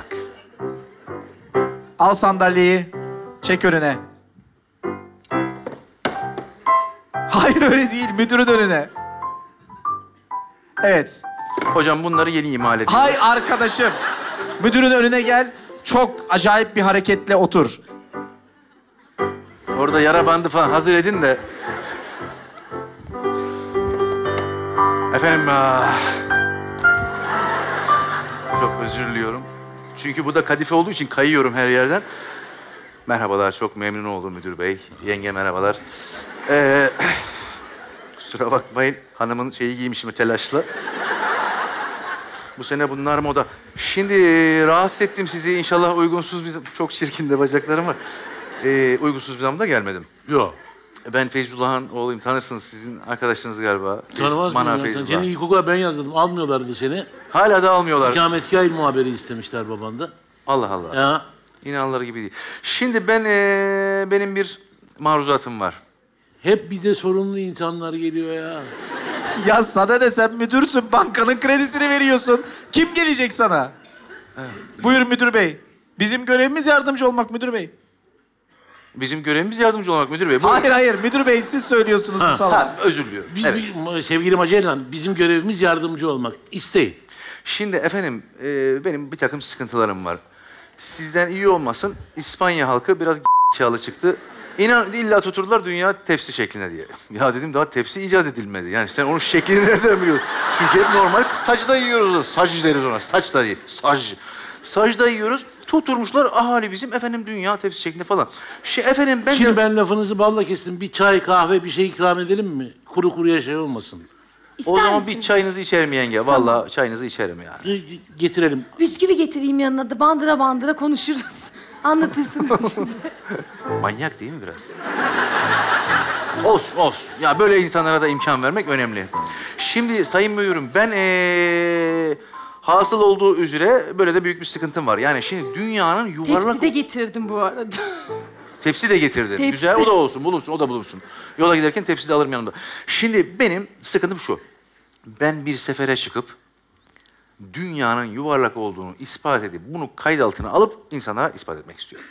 Al sandalyeyi. Çek önüne. Hayır öyle değil. Müdürün önüne. Evet. Hocam bunları yeni imal ediyoruz. Hay arkadaşım. Müdürün önüne gel. Çok acayip bir hareketle otur. Orada yara bandı falan hazır edin de. Efendim, çok özür diliyorum. Çünkü bu da kadife olduğu için kayıyorum her yerden. Merhabalar, çok memnun oldum müdür bey. Yenge merhabalar. Kusura bakmayın, hanımın şeyi giymişim telaşla. Bu sene bunlar moda. Şimdi rahatsız ettim sizi. İnşallah uygunsuz bir... Çok çirkin de bacaklarım var. Uygunsuz bir zamanda gelmedim. Yok. Ben Feyzullah'ın oğluyum. Tanırsınız sizin arkadaşınız galiba. Tanımaz Mana mıyım? Feyzullah. Seni ilkokula ben yazdım. Almıyorlardı seni. Hala da almıyorlar. İkametgâh il muhabiri istemişler babanda. Allah Allah. Ya. İnanılır gibi değil. Şimdi benim bir maruzatım var. Hep bize sorumlu insanlar geliyor ya. Ya sana ne, sen müdürsün, bankanın kredisini veriyorsun. Kim gelecek sana? Buyur müdür bey. Bizim görevimiz yardımcı olmak müdür bey. Bizim görevimiz yardımcı olmak müdür bey. Buyurun. Hayır müdür bey, siz söylüyorsunuz bu salağa. Ha, özür diliyorum. Biz, Evet. sevgili Magellan, bizim görevimiz yardımcı olmak. İsteyin. Şimdi efendim benim bir takım sıkıntılarım var. Sizden iyi olmasın, İspanya halkı biraz kâlı çıktı. İnan illa tuturdular dünya tepsi şeklinde diye. Ya dedim daha tepsi icat edilmedi. Yani sen onun şeklini nereden biliyorsun? Çünkü hep normal sacda yiyoruz. Sac deriz ona. Saç da değil. Sacda yiyoruz. Tuturmuşlar ahali bizim efendim dünya tepsi şeklinde falan. Efendim ben Şimdi de... ben lafınızı balla kestim. Bir çay, kahve, bir şey ikram edelim mi? Kuru kuruya şey olmasın. İster O zaman misiniz? bir çayınızı içerim yenge. Vallahi çayınızı içerim yani. Getirelim. Bisküvi getireyim yanına da bandıra bandıra konuşuruz. Anlatırsınız size. Manyak değil mi biraz? Olsun. Ya böyle insanlara da imkan vermek önemli. Şimdi sayın müdürüm ben hasıl olduğu üzere böyle de büyük bir sıkıntım var. Yani şimdi dünyanın yuvarlak... Tepsi de getirdim bu arada. Tepsi de getirdin. Tepsi. Güzel, o da olsun, o da bulunsun. Yola giderken tepsi de alırım yanımda. Şimdi benim sıkıntım şu. Ben bir sefere çıkıp dünyanın yuvarlak olduğunu ispat edip bunu kayıt altına alıp insanlara ispat etmek istiyorum.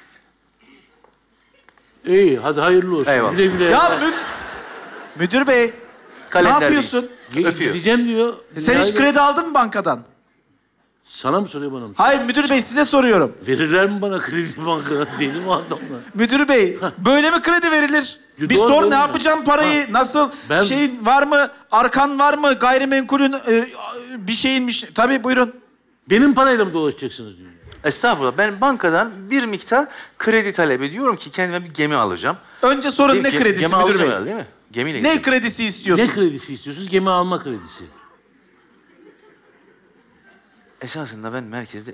İyi, hadi hayırlı olsun. Eyvallah. Güle güle. Ya müdür bey, Kalender ne yapıyorsun? öpüyor. Gideceğim diyor. Sen hiç Yani- kredi aldın mı bankadan? Sana mı soruyor bana mı? Hayır müdür bey, size soruyorum. Verirler mi bana kredi bankadan? Deli mi adamlar? Müdür bey, böyle mi kredi verilir? Ya Bir doğru, sor, doğru. ne yapacağım parayı, nasıl, Ben- şeyin var mı, arkan var mı, gayrimenkulün bir şeyinmiş. Tabii buyurun. Benim parayla mı dolaşacaksınız diyor. Estağfurullah. Ben bankadan bir miktar kredi talep ediyorum ki kendime bir gemi alacağım. Önce sorun ne kredisi gemi müdür alacağım bey? herhalde, değil mi? Gemiyle Ne gideceğim. kredisi istiyorsun? Ne kredisi istiyorsunuz? Gemi alma kredisi. Esasında ben merkezde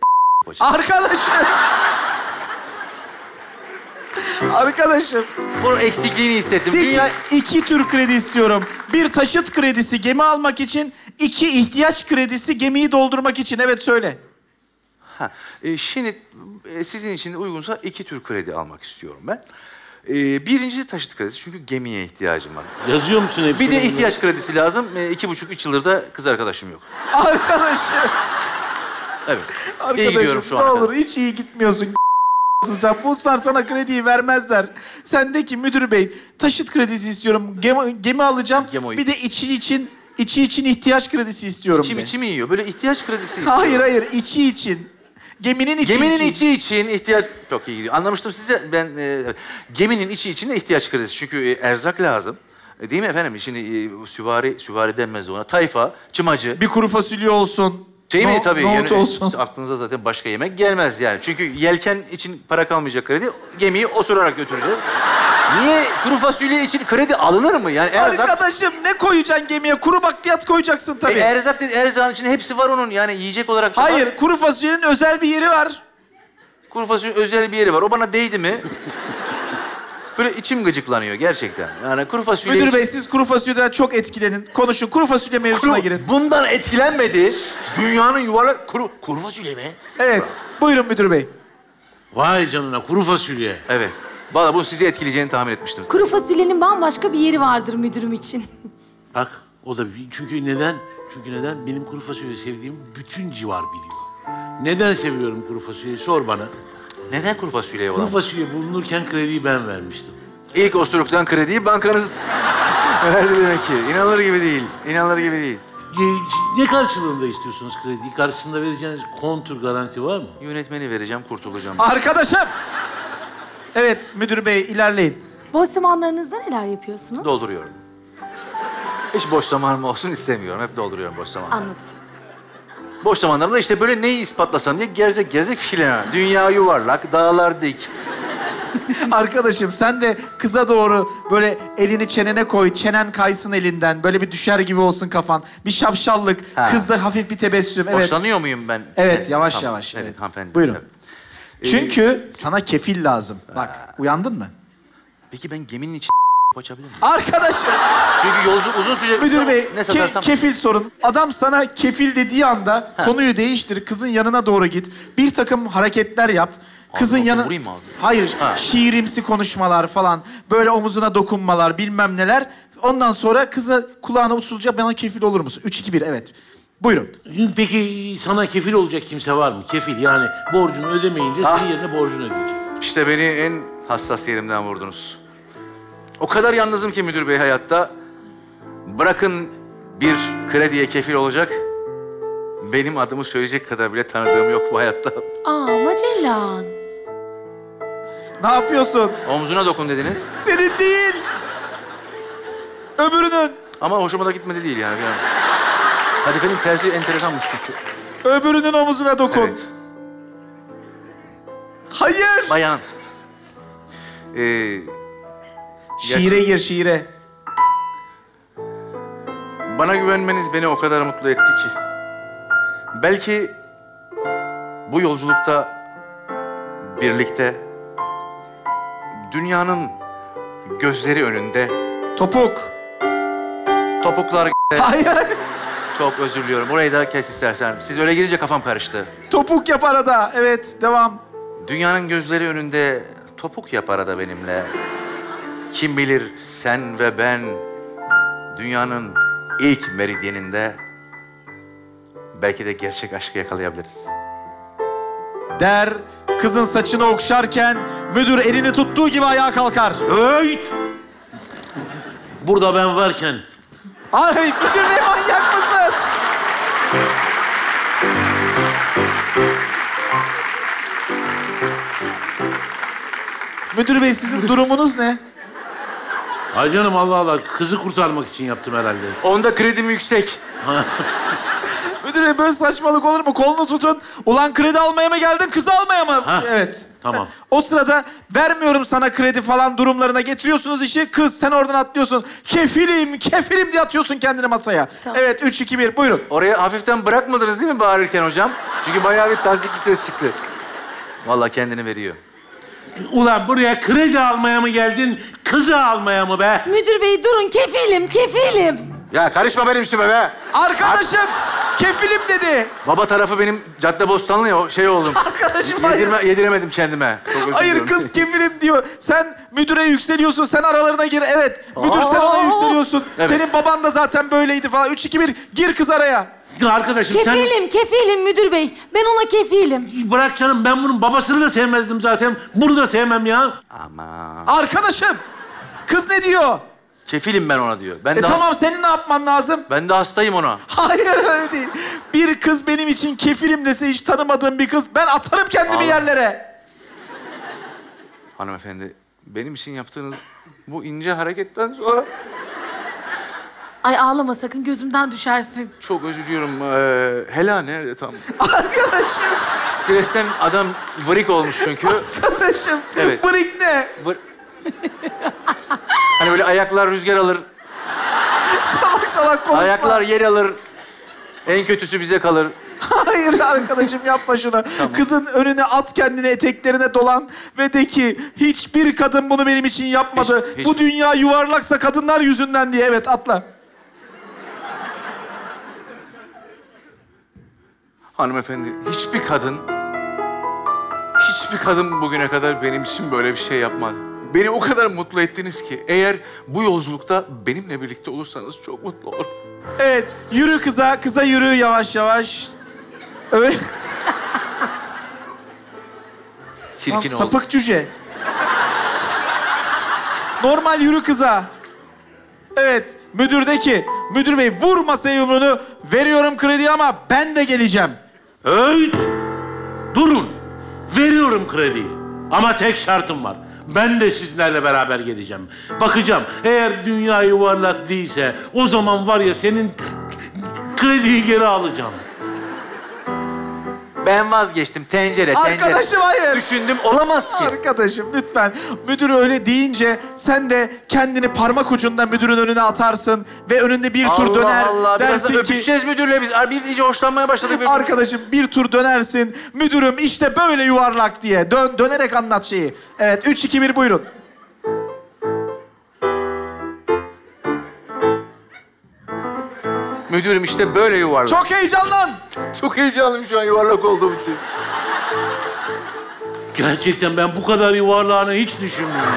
Arkadaşım, bunun eksikliğini hissettim. de ki, Dünya... 2 tür kredi istiyorum. Bir taşıt kredisi gemi almak için, 2 ihtiyaç kredisi gemiyi doldurmak için. Evet söyle. Şimdi sizin için uygunsa 2 tür kredi almak istiyorum ben. Birincisi taşıt kredisi çünkü gemiye ihtiyacım var. Yazıyor musun hepsini? Bir de ihtiyaç kredisi lazım. 2,5-3 yıldır da kız arkadaşım yok. Arkadaşım, Evet. İyi gidiyorum arkadaşım şu ne ana olur kadar. hiç iyi gitmiyorsun. Sen bunlar sana krediyi vermezler. Sen de ki müdür bey, taşıt kredisi istiyorum. Gemi alacağım. Gemi. Bir de içi için ihtiyaç kredisi istiyorum. de. İçim yiyor. Böyle ihtiyaç kredisi istiyorum. Hayır, içi için. Geminin içi Geminin için. içi için ihtiyaç... Çok iyi gidiyor. Anlamıştım size. Ben geminin içi için de ihtiyaç kredisi. Çünkü erzak lazım. Değil mi efendim? Şimdi süvari denmez ona. Tayfa, çımacı. Bir kuru fasulye olsun. Değil mi? Tabii. Nohut olsun. Aklınıza zaten başka yemek gelmez yani. Çünkü yelken için para kalmayacak kredi. Gemiyi osurarak götüreceğiz. Niye kuru fasulye için kredi alınır mı? Yani erzak... Arkadaşım ne koyacaksın gemiye? Kuru bakliyat koyacaksın tabii. Erzağın içinde hepsi var onun. Yani yiyecek olarak da var. Hayır, kuru fasulyenin özel bir yeri var. Kuru fasulye özel bir yeri var. O bana değdi mi? Böyle içim gıcıklanıyor gerçekten. Yani kuru fasulye... Müdür bey, siz kuru fasulyeden çok etkilenin. Konuşun, kuru fasulye mevzusuna girin. Bundan etkilenmedi. Dünyanın yuvarlak... Kuru fasulye mi? Evet, buyurun müdür bey. Vay canına kuru fasulye. Evet. Vallahi bu sizi etkileyeceğini tahmin etmiştim. Kuru fasulyenin bambaşka bir yeri vardır müdürüm için. Bak o da çünkü neden? Benim kuru fasulye sevdiğim bütün civar biliyor. Neden seviyorum kuru fasulyeyi sor bana. Neden kuru fasulyeye Kuru olan? fasulye bulunurken krediyi ben vermiştim. İlk osuruktan krediyi bankanız verdi demek ki. İnanılır gibi değil. İnanılır gibi değil. Ne karşılığında istiyorsunuz krediyi? Karşısında vereceğiniz kontur garanti var mı? Yönetmeni vereceğim, kurtulacağım. Arkadaşım. Evet, müdür bey ilerleyin. Boş zamanlarınızda neler yapıyorsunuz? Dolduruyorum. Hiç boş zamanım olsun istemiyorum. Hep dolduruyorum boş zamanları. Anladım. Boş zamanlarımda işte böyle neyi ispatlasam diye gerzek filan. Dünya yuvarlak, dağlar dik. Arkadaşım sen de kıza doğru böyle elini çenene koy. Çenen kaysın elinden. Böyle bir düşer gibi olsun kafan. Bir şapşallık. Ha. Kızda hafif bir tebessüm. Evet. Hoşlanıyor muyum ben? Evet, yavaş Tamam. yavaş. Evet, Evet. hanımefendi. Buyurun. Evet. Çünkü sana kefil lazım. Bak, uyandın mı? Peki ben geminin içi açabilir miyim? Arkadaşım, Çünkü yolculuk uzun sürecek. müdür bey, Ne satarsam... kefil sorun. Adam sana kefil dediği anda konuyu değiştir. Kızın yanına doğru git. Bir takım hareketler yap. Kızın Ağzına yanı... vurayım mı ağzına? Hayır, Ha. şiirimsi konuşmalar falan. Böyle omuzuna dokunmalar, bilmem neler. Ondan sonra kıza kulağına usulca bana kefil olur musun? 3-2-1, evet. Buyurun. Peki sana kefil olacak kimse var mı? Kefil yani borcunu ödemeyince senin yerine borcunu ödeyecek. İşte beni en hassas yerimden vurdunuz. O kadar yalnızım ki müdür bey hayatta. Bırakın bir krediye kefil olacak. Benim adımı söyleyecek kadar bile tanıdığım yok bu hayatta. Aa Magellan. Ne yapıyorsun? Omzuna dokun dediniz. Senin değil. Öbürünün. Ama hoşuma da gitmedi değil yani. Kadifenin tersi enteresanmış çünkü. Öbürünün omuzuna dokun. Evet. Hayır. Bayan. Şiire gir, şiire. Bana güvenmeniz beni o kadar mutlu etti ki. Belki bu yolculukta birlikte dünyanın gözleri önünde Topuk. topuklar Hayır. çok özür diliyorum. Burayı da kes istersen. Siz öyle girince kafam karıştı. Topuk yap arada. Evet, devam. Dünyanın gözleri önünde topuk yap arada benimle. Kim bilir sen ve ben dünyanın ilk meridyeninde belki de gerçek aşkı yakalayabiliriz. Der, kızın saçını okşarken müdür elini tuttuğu gibi ayağa kalkar. Hey! Burada ben varken Ay, müdür bey manyak mısın? Müdür bey sizin durumunuz ne? ay canım Allah Allah kızı kurtarmak için yaptım herhalde. Onda kredim yüksek. Müdür bey böyle saçmalık olur mu? Kolunu tutun. Ulan kredi almaya mı geldin, kızı almaya mı? Ha, Evet. tamam. O sırada vermiyorum sana kredi falan durumlarına getiriyorsunuz işi. Kız sen oradan atlıyorsun. Kefilim, kefilim diye atıyorsun kendini masaya. Tamam. Evet, 3, 2, 1. Buyurun. Oraya hafiften bırakmadınız değil mi bağırırken hocam? Çünkü bayağı bir tazikli ses çıktı. Vallahi kendini veriyor. Ulan buraya kredi almaya mı geldin, kızı almaya mı be? Müdür bey durun, kefilim, kefilim. Ya karışma benim üstüme be. Arkadaşım, kefilim dedi. Baba tarafı benim Caddebostanlı ya, şey oldum. Arkadaşım hayır. Yediremedim kendime. Çok özür Hayır, diliyorum. kız kefilim diyor. Sen müdüre yükseliyorsun, sen aralarına gir. Evet, müdür sen ona yükseliyorsun. Evet. Senin baban da zaten böyleydi falan. 3, 2, 1, gir kız araya. Arkadaşım sen... Kefilim, kefilim müdür bey. Ben ona kefilim. Bırak canım ben bunun babasını da sevmezdim zaten. Bunu da sevmem ya. Aman. Arkadaşım, kız ne diyor? Kefilim ben ona diyor. Ben de Tamam, senin ne yapman lazım? Ben de hastayım ona. Hayır, öyle değil. Bir kız benim için kefilim dese, hiç tanımadığım bir kız, ben atarım kendimi Allah. yerlere. Hanımefendi, benim için yaptığınız bu ince hareketten sonra Ay ağlama sakın, gözümden düşersin. çok özür diliyorum. Hela nerede tam? Arkadaşım, Stresten adam vrik olmuş çünkü. arkadaşım. Evet. Bırak ne? Hani böyle ayaklar rüzgar alır, Salak salak konuşma. ayaklar yer alır. En kötüsü bize kalır. Hayır arkadaşım, yapma şunu. Kızın önüne at kendini, eteklerine dolan ve de ki hiçbir kadın bunu benim için yapmadı. Hiç. Bu dünya yuvarlaksa kadınlar yüzünden diye. Evet, atla. Hanımefendi, hiçbir kadın bugüne kadar benim için böyle bir şey yapmadı. Beni o kadar mutlu ettiniz ki eğer bu yolculukta benimle birlikte olursanız çok mutlu olurum. Evet, yürü kıza yürü yavaş yavaş. Öyle. Çirkin oldu. Sapık cüce. Normal yürü kıza. Evet, müdür de ki, müdür bey vur masaya yumruğunu, veriyorum krediyi ama ben de geleceğim. Hey! Durun. Veriyorum krediyi. Ama tek şartım var. Ben de sizlerle beraber geleceğim. Bakacağım. Eğer dünya yuvarlak değilse o zaman var ya senin krediyi geri alacağım. Ben vazgeçtim. Tencere. Arkadaşım hayır. Düşündüm olamaz ki. Arkadaşım lütfen. Müdür öyle deyince sen de kendini parmak ucunda müdürün önüne atarsın ve önünde bir tur döner. Allah biraz dersin da öpüşeceğiz müdürle biz. Biz iyice hoşlanmaya başladık. Arkadaşım bir tur dönersin. Müdürüm işte böyle yuvarlak diye. Dönerek anlat şeyi. Evet 3, 2, 1 buyurun. Müdürüm işte böyle yuvarlak. Çok heyecanlan. Çok heyecanlıyım şu an yuvarlak olduğum için. Gerçekten ben bu kadar yuvarlağını hiç düşünmüyorum.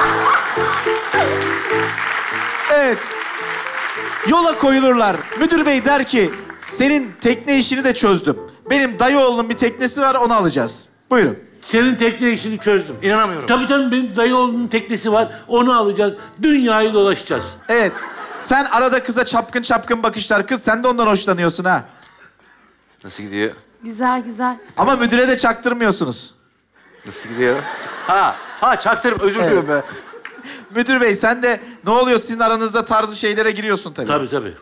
Evet. Yola koyulurlar. Müdür bey der ki senin tekne işini de çözdüm. Benim dayı oğlunun bir teknesi var onu alacağız. Buyurun. Senin tekne işini çözdüm. İnanamıyorum. Tabii benim dayı oğlunun teknesi var. Onu alacağız. Dünyayı dolaşacağız. Evet. Sen arada kıza çapkın çapkın bakışlar. Kız sen de ondan hoşlanıyorsun ha. Nasıl gidiyor? Güzel güzel. Ama müdüre de çaktırmıyorsunuz. Nasıl gidiyor? Ha çaktırım özür diliyorum ben. Müdür bey sen de ne oluyor sizin aranızda tarzı şeylere giriyorsun tabii. Tabii.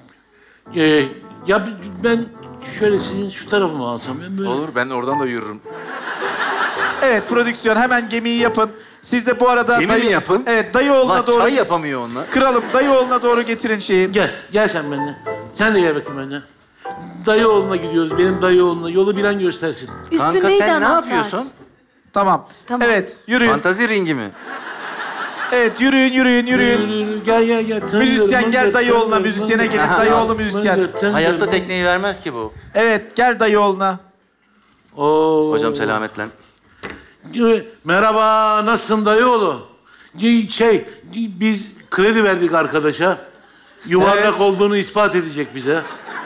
Ya ben şöyle sizin şu tarafımı alsam. Ben böyle... Olur ben oradan da yürürüm. Evet prodüksiyon hemen gemiyi yapın. Siz de bu arada... Gemi mi yapın? Evet dayı oğluna Lan doğru... çay yapamıyor onlar. Kralım dayı oğluna doğru getirin şeyi. Gel sen benimle. Sen de gel bakayım benimle. Dayı oğluna gidiyoruz, benim dayı oğluna. Yolu bilen göstersin. Kanka Üstündeydi sen ne anahtar. yapıyorsun? Tamam. Evet yürüyün. Fantazi ringi mi? Evet yürüyün. Gel. Müzisyen gel dayı oğluna. Müzisyene gelin. Dayı oğlu müzisyen. Hayatta tekneyi vermez ki bu. Evet gel dayı oğluna. Oo. Hocam selametle. Merhaba, nasılsın dayıoğlu? Biz kredi verdik arkadaşa. Yuvarlak Evet. olduğunu ispat edecek bize.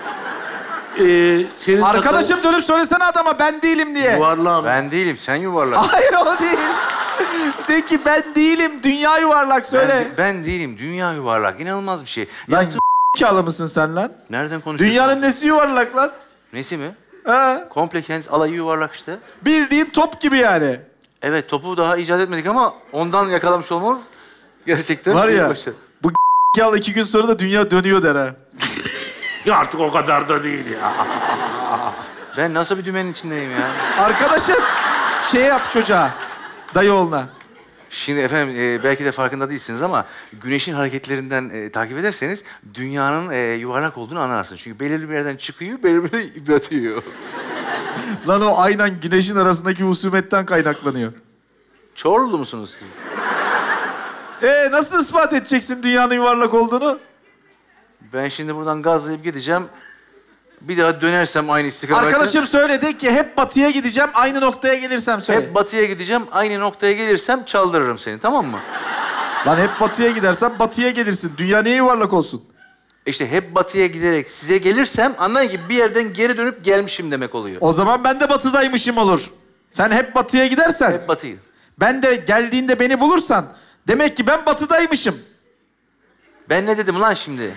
Senin Arkadaşım dönüp söylesene adama ben değilim diye. Yuvarlağım. Ben değilim sen yuvarlak. Hayır o değil. De ki ben değilim. Dünya yuvarlak söyle. Ben değilim dünya yuvarlak. İnanılmaz bir şey. Lan k***kalı mısın sen lan? Nereden konuşuyorsun? Dünyanın nesi yuvarlak lan? Nesi mi? Ha? Komple kendisi alayı yuvarlak işte. Bildiğin top gibi yani. Evet topu daha icat etmedik ama ondan yakalamış olmamız gerçekten Var büyük ya başarı. bu k***kalı 2 gün sonra da dünya dönüyor der ha. Ya artık o kadar da değil ya. Ben nasıl bir dümenin içindeyim ya? Arkadaşım şey yap çocuğa. Dayı oğluna. Şimdi efendim belki de farkında değilsiniz ama güneşin hareketlerinden takip ederseniz dünyanın yuvarlak olduğunu anlarsınız. Çünkü belirli bir yerden çıkıyor, belirli bir yerden batıyor. Lan o aynen güneşin arasındaki husumetten kaynaklanıyor. Çorlu musunuz siz? Nasıl ispat edeceksin dünyanın yuvarlak olduğunu? Ben şimdi buradan gazlayıp gideceğim. Bir daha dönersem aynı istikamete... Arkadaşım söyle de ki hep batıya gideceğim, aynı noktaya gelirsem söyle. Hep batıya gideceğim, aynı noktaya gelirsem çaldırırım seni, tamam mı? Lan hep batıya gidersen batıya gelirsin. Dünya niye yuvarlak olsun? İşte hep batıya giderek size gelirsem anlayın ki bir yerden geri dönüp gelmişim demek oluyor. O zaman ben de batıdaymışım olur. Sen hep batıya gidersen, Hep batıyı. ben de geldiğinde beni bulursan, demek ki ben batıdaymışım. Ben ne dedim lan şimdi?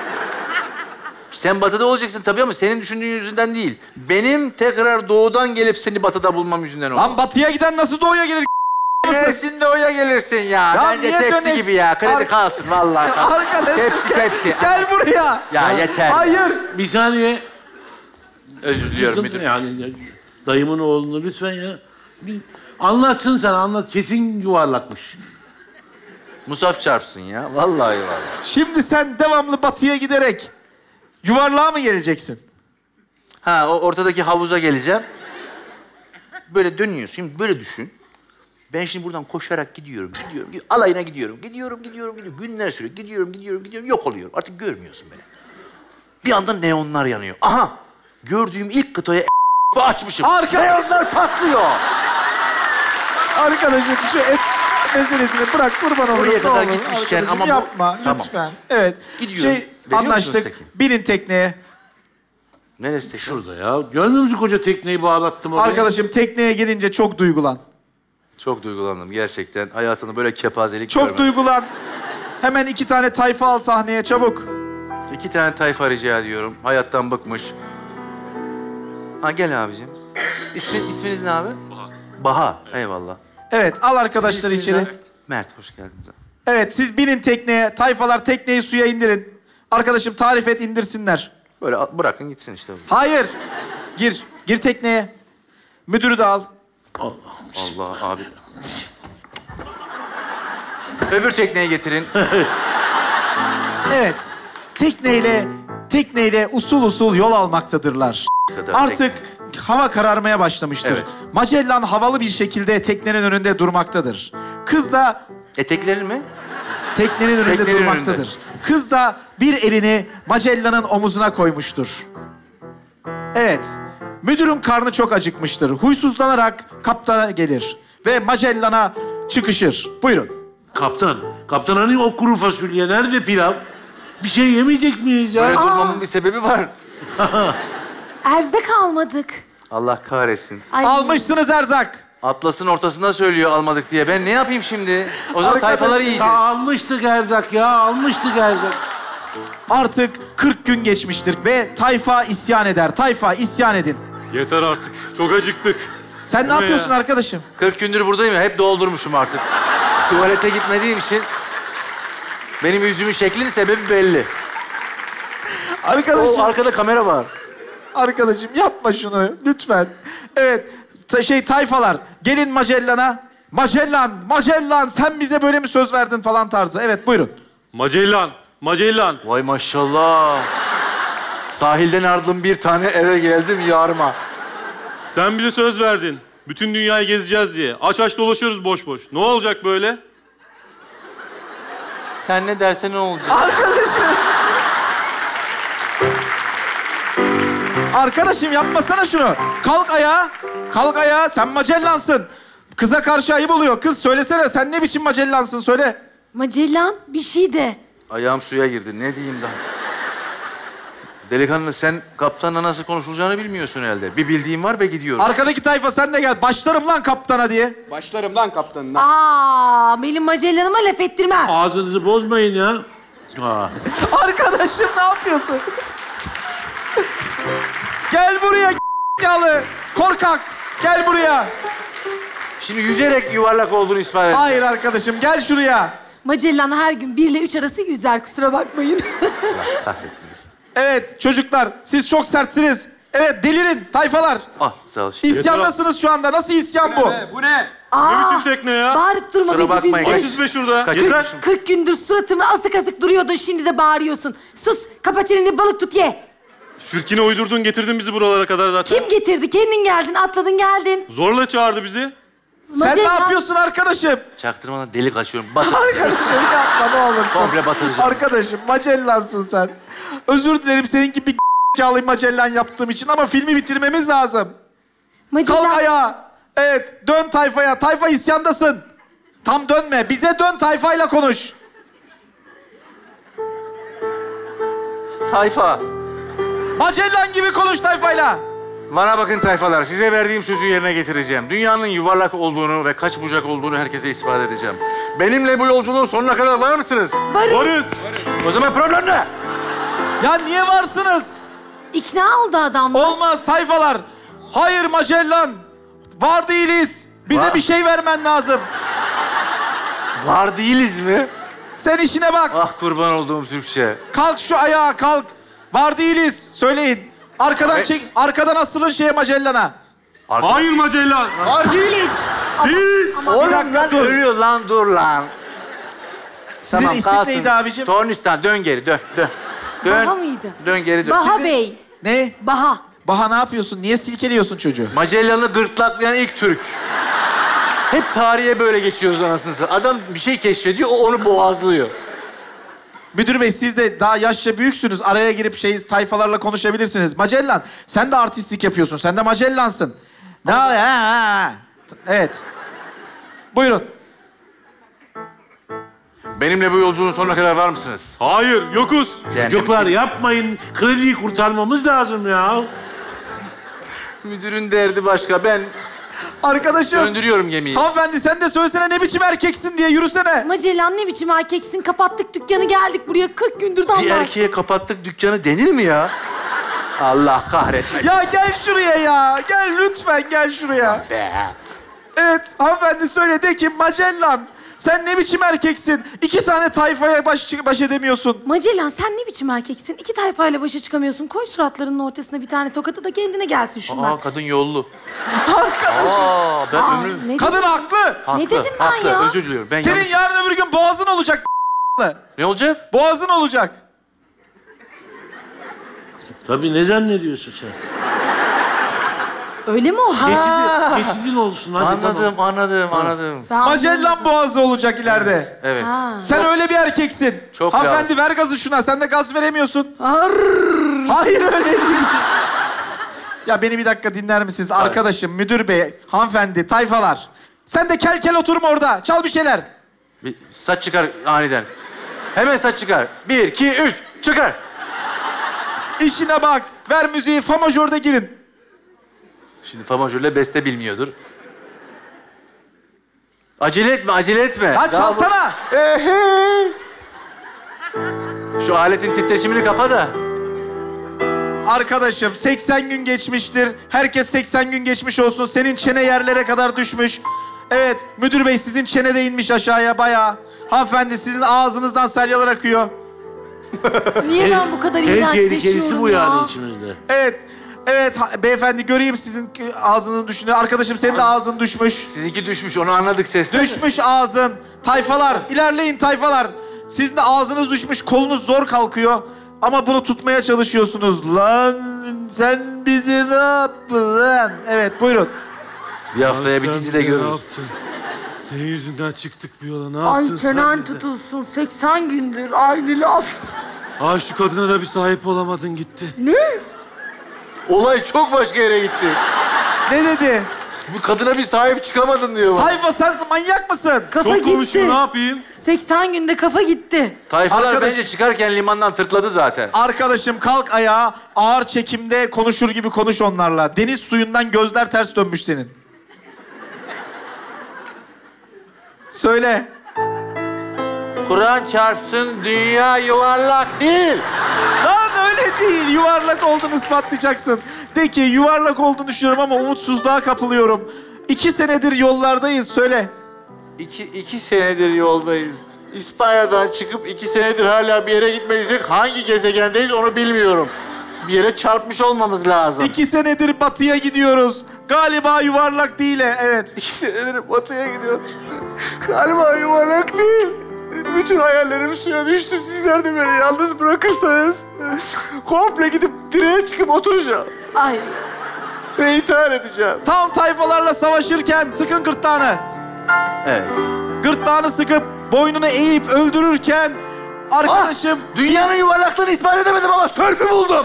Sen batıda olacaksın tabii ama senin düşündüğün yüzünden değil. Benim tekrar doğudan gelip seni batıda bulmam yüzünden oldu. Lan batıya giden nasıl doğuya gelir? Gelsin doğuya gelirsin ya. Ya Bence niye tepsi dönek- gibi ya. Kredi kalsın vallahi. Arkadaşım Tepsi. gel buraya. Ya yeter. Hayır. Bir saniye. Özür diliyorum müdür. Yani dayımın oğlunu lütfen ya. Anlatsın sen anlat. Kesin yuvarlakmış. Musaf çarpsın ya. Vallahi yuvarlak. Şimdi sen devamlı batıya giderek yuvarlığa mı geleceksin? Ha o ortadaki havuza geleceğim. Böyle dönüyorsun. Şimdi böyle düşün. Ben şimdi buradan koşarak gidiyorum. Alayına gidiyorum. Gidiyorum. Günler sürüyor. Gidiyorum. Yok oluyorum. Artık görmüyorsun beni. Bir anda neonlar yanıyor. Aha! Gördüğüm ilk kıtaya açmışım. Neonlar patlıyor. Arkadaşım şu meselesini bırak kurban olayım. Oraya ne kadar olur. gitmişken Arkadaşım ama bu- yapma Tamam. lütfen. Evet. Gidiyorum. Veriyor musunuz Anlaştık. tekneyi? Binin tekneye. Neresi tekne? Şurada ya. Görmüyor musun koca tekneyi bağlattım oraya? Arkadaşım tekneye gelince çok duygulan. Çok duygulandım gerçekten. Hayatımda böyle kepazelik Çok görmedim. duygulan. Hemen 2 tane tayfa al sahneye çabuk. 2 tane tayfa rica ediyorum. Hayattan bıkmış. Ha gel abicim. İsminiz ne abi? Baha. Eyvallah. Evet al arkadaşlar Sizin isminiz içeri. ne? Mert hoş geldiniz. Evet siz binin tekneye. Tayfalar tekneyi suya indirin. Arkadaşım tarif et indirsinler. Böyle bırakın gitsin işte. Hayır. Gir. Gir tekneye. Müdürü de al. Allah abi. Öbür tekneye getirin. Evet. Tekneyle usul usul yol almaktadırlar. Artık hava kararmaya başlamıştır. Evet. Magellan havalı bir şekilde teknenin önünde durmaktadır. Kız da Eteklerin mi? teknenin önünde durmaktadır. önünde. Kız da bir elini Magellan'ın omuzuna koymuştur. Evet. Müdürün karnı çok acıkmıştır. Huysuzlanarak kaptana gelir ve Magellan'a çıkışır. Buyurun. Kaptan hani o kuru fasulye, nerede pilav? Bir şey yemeyecek miyiz ya? Böyle durmamın bir sebebi var. Erzde kalmadık. Allah kahretsin. Ay. Almışsınız erzak. Atlas'ın ortasında söylüyor almadık diye. Ben ne yapayım şimdi? O zaman tayfaları yiyeceğiz. Ya almıştık erzak ya, almıştık erzak. Artık 40 gün geçmiştir ve tayfa isyan eder. Tayfa isyan edin. Yeter artık. Çok acıktık. Sen ne Bu ne yapıyorsun ya? arkadaşım? 40 gündür buradayım ya. Hep doldurmuşum artık. Tuvalete gitmediğim için benim yüzümün şeklinin sebebi belli. Arkadaşım, Arkada kamera var. arkadaşım yapma şunu lütfen. Evet, tayfalar gelin Magellan'a. Magellan sen bize böyle mi söz verdin falan tarzı. Evet buyurun. Magellan. Vay maşallah. Sahilden ardım bir tane eve geldim yarıma. Sen bize söz verdin. Bütün dünyayı gezeceğiz diye. Aç dolaşıyoruz boş boş. Ne olacak böyle? Sen ne dersen ne olacak? Arkadaşım yapmasana şunu. Kalk ayağa. Sen Magellan'sın. Kıza karşı ayıp oluyor. Kız söylesene sen ne biçim Magellan'sın söyle. Magellan bir şey de. Ayağım suya girdi. Ne diyeyim daha? Delikanlı sen kaptanla nasıl konuşulacağını bilmiyorsun herhalde. Bir bildiğin var ve gidiyorum. Arkadaki tayfa sen de gel. Başlarım lan kaptana diye. Başlarım lan kaptanına. Benim Magellan'ıma laf ettirme. Ağzınızı bozmayın ya. Arkadaşım ne yapıyorsun? Gel buraya c*********. Korkak. Gel buraya. Şimdi yüzerek yuvarlak olduğunu ispat et. Hayır arkadaşım gel şuraya. Magellan her gün 1 ile 3 arası yüzer, kusura bakmayın. Evet çocuklar siz çok sertsiniz. Evet delirin tayfalar. Ah sağ ol. İsyandasınız şu anda. Nasıl isyan bu? Bu ne? Ne biçim tekne ya? Bağırıp durma Kusura bir dibinde. bakmayın. Açız be şurada. Kaçırmışım. Yeter. 40 gündür suratımı asık asık duruyordun, şimdi de bağırıyorsun. Sus, kapa çeneni, balık tut ye. Şirkini uydurdun getirdin bizi buralara kadar zaten. Kim getirdi? Kendin geldin, atladın geldin. Zorla çağırdı bizi. Sen ne yapıyorsun arkadaşım? Çaktırmadan delik açıyorum. Batır. Arkadaşım yapma ne olursun. Komple batıracağım. Arkadaşım Magellansın sen. Özür dilerim senin gibi bir Magellan yaptığım için ama filmi bitirmemiz lazım. Magellan... Kalk ayağa. Evet dön tayfaya. Tayfa isyandasın. Tam dönme. Bize dön tayfayla konuş. Tayfa. Magellan gibi konuş tayfayla. Bana bakın tayfalar. Size verdiğim sözü yerine getireceğim. Dünyanın yuvarlak olduğunu ve kaç bucak olduğunu herkese ispat edeceğim. Benimle bu yolculuğun sonuna kadar var mısınız? Varız. O zaman problem ne? Ya niye varsınız? İkna oldu adamlar. Olmaz tayfalar. Hayır Magellan. Var değiliz. Bize Var. bir şey vermen lazım. Var değiliz mi? Sen işine bak. Ah kurban olduğum Türkçe. Kalk şu ayağa kalk. Var değiliz. Söyleyin. Arkadan çek. Arkadan asılın şeye Magellan'a. Hayır Magellan. Var değiliz. Değiliz. Bir dakika dur. Ölüyor lan dur lan. Sizin isim neydi abicim? Tornistan dön geri dön. Baha mıydı? Dön geri dön. Baha Sizin- Bey. Ne? Baha. Baha ne yapıyorsun? Niye silkeliyorsun çocuğu? Magellan'ı gırtlaklayan ilk Türk. Hep tarihe böyle geçiyoruz anasını satayım. Adam bir şey keşfediyor, o onu boğazlıyor. Müdür bey siz de daha yaşça büyüksünüz. Araya girip tayfalarla konuşabilirsiniz. Magellan sen de artistlik yapıyorsun. Sen de Magellansın. Ne ha. Evet. Buyurun. Benimle bu yolculuğun sonuna kadar var mısınız? Hayır yokuz. Çocuklar yapmayın. Krediyi kurtarmamız lazım ya. Müdürün derdi başka. Ben Arkadaşım. döndürüyorum gemiyi. Hanımefendi sen de söylesene ne biçim erkeksin diye yürüsene. Magellan ne biçim erkeksin? Kapattık dükkanı, geldik buraya. 40 gündür Bir damlar. erkeğe kapattık dükkanı denir mi ya? Allah kahretmesin. Ya gel şuraya ya. Gel lütfen gel şuraya. Be. Evet hanımefendi söyle de ki Magellan Sen ne biçim erkeksin? 2 tane tayfaya baş edemiyorsun. Magellan sen ne biçim erkeksin? 2 tayfayla başa çıkamıyorsun. Koy suratlarının ortasına bir tane tokatı da kendine gelsin şunlar. Aa, kadın yollu. Arkadaşım. Ben ömrüm... Ne Kadın dedim? haklı. Ne dedim ben haklı. ya? Özür diliyorum. Ben Senin yanlış... yarın öbür gün boğazın olacak. Ne olacak? Boğazın olacak. Tabii ne zannediyorsun sen? Öyle mi o? Geçidin olsun hadi Anladım. Ben Magellan boğazı olacak ileride. Evet. Ha. Sen öyle bir erkeksin. Çok Hanımefendi ver gazı şuna. Sen de gaz veremiyorsun. Arrrr. Hayır öyle değil. Ya beni bir dakika dinler misiniz? Arkadaşım, müdür bey, hanımefendi, tayfalar. Sen de kel kel oturma orada. Çal bir şeyler. Bir saç çıkar aniden. Hemen saç çıkar. 1, 2, 3, çıkar. İşine bak. Ver müziği. Fa majörde girin. Şimdi fa majörle beste bilmiyordur. Acele etme. Lan çalsana. Şu aletin titreşimini kapa da. Arkadaşım 80 gün geçmiştir. Herkes 80 gün geçmiş olsun. Senin çene yerlere kadar düşmüş. Evet, müdür bey sizin çene de inmiş aşağıya bayağı. Hanımefendi sizin ağzınızdan salyalar akıyor. Niye ben bu kadar En iğrençleşiyorum tehlikelisi bu ya? yani içimizde. Evet beyefendi göreyim sizin ağzınızın düştüğünü. Arkadaşım senin de ağzın düşmüş. Sizinki düşmüş, onu anladık sesten. Düşmüş ağzın. Tayfalar, ilerleyin tayfalar. Sizin de ağzınız düşmüş, kolunuz zor kalkıyor. Ama bunu tutmaya çalışıyorsunuz. Lan sen bizi ne yaptın lan? Evet buyurun. Bir haftaya bir dizi de görürüz. Senin yüzünden çıktık bir yola. Ne yaptın Ay sen çenen bize? tutulsun 80 gündür aynı laf. Ay şu kadına da bir sahip olamadın gitti. Ne? Olay çok başka yere gitti. Ne dedi? Bu kadına bir sahip çıkamadın diyor bana. Tayfa sen manyak mısın? Kafa Çok gitti. konuşuyor ne yapayım? 80 günde kafa gitti. Tayfalar Arkadaş- bence çıkarken limandan tırtladı zaten. Arkadaşım kalk ayağa, ağır çekimde konuşur gibi konuş onlarla. Deniz suyundan gözler ters dönmüş senin. Söyle. Kur'an çarpsın dünya yuvarlak değil. Lan öyle değil. Yuvarlak olduğunu ispatlayacaksın. De ki yuvarlak olduğunu düşünüyorum ama umutsuzluğa kapılıyorum. 2 senedir yollardayız. Söyle. 2 senedir yoldayız. İspanya'dan çıkıp 2 senedir hala bir yere gitmediysek hangi gezegendeyiz onu bilmiyorum. Bir yere çarpmış olmamız lazım. 2 senedir batıya gidiyoruz. Galiba yuvarlak değil. Evet. 2 senedir batıya gidiyoruz. Galiba yuvarlak değil. Bütün hayallerim suya düştü. Sizler de beni yalnız bırakırsanız komple gidip direğe çıkıp oturacağım. Ay. Ve intihar edeceğim. Tam tayfalarla savaşırken sıkın gırtlağını. Evet. Gırtlağını sıkıp boynunu eğip öldürürken arkadaşım... Dünyanın yuvarlaklığını ispat edemedim ama sörfü buldum.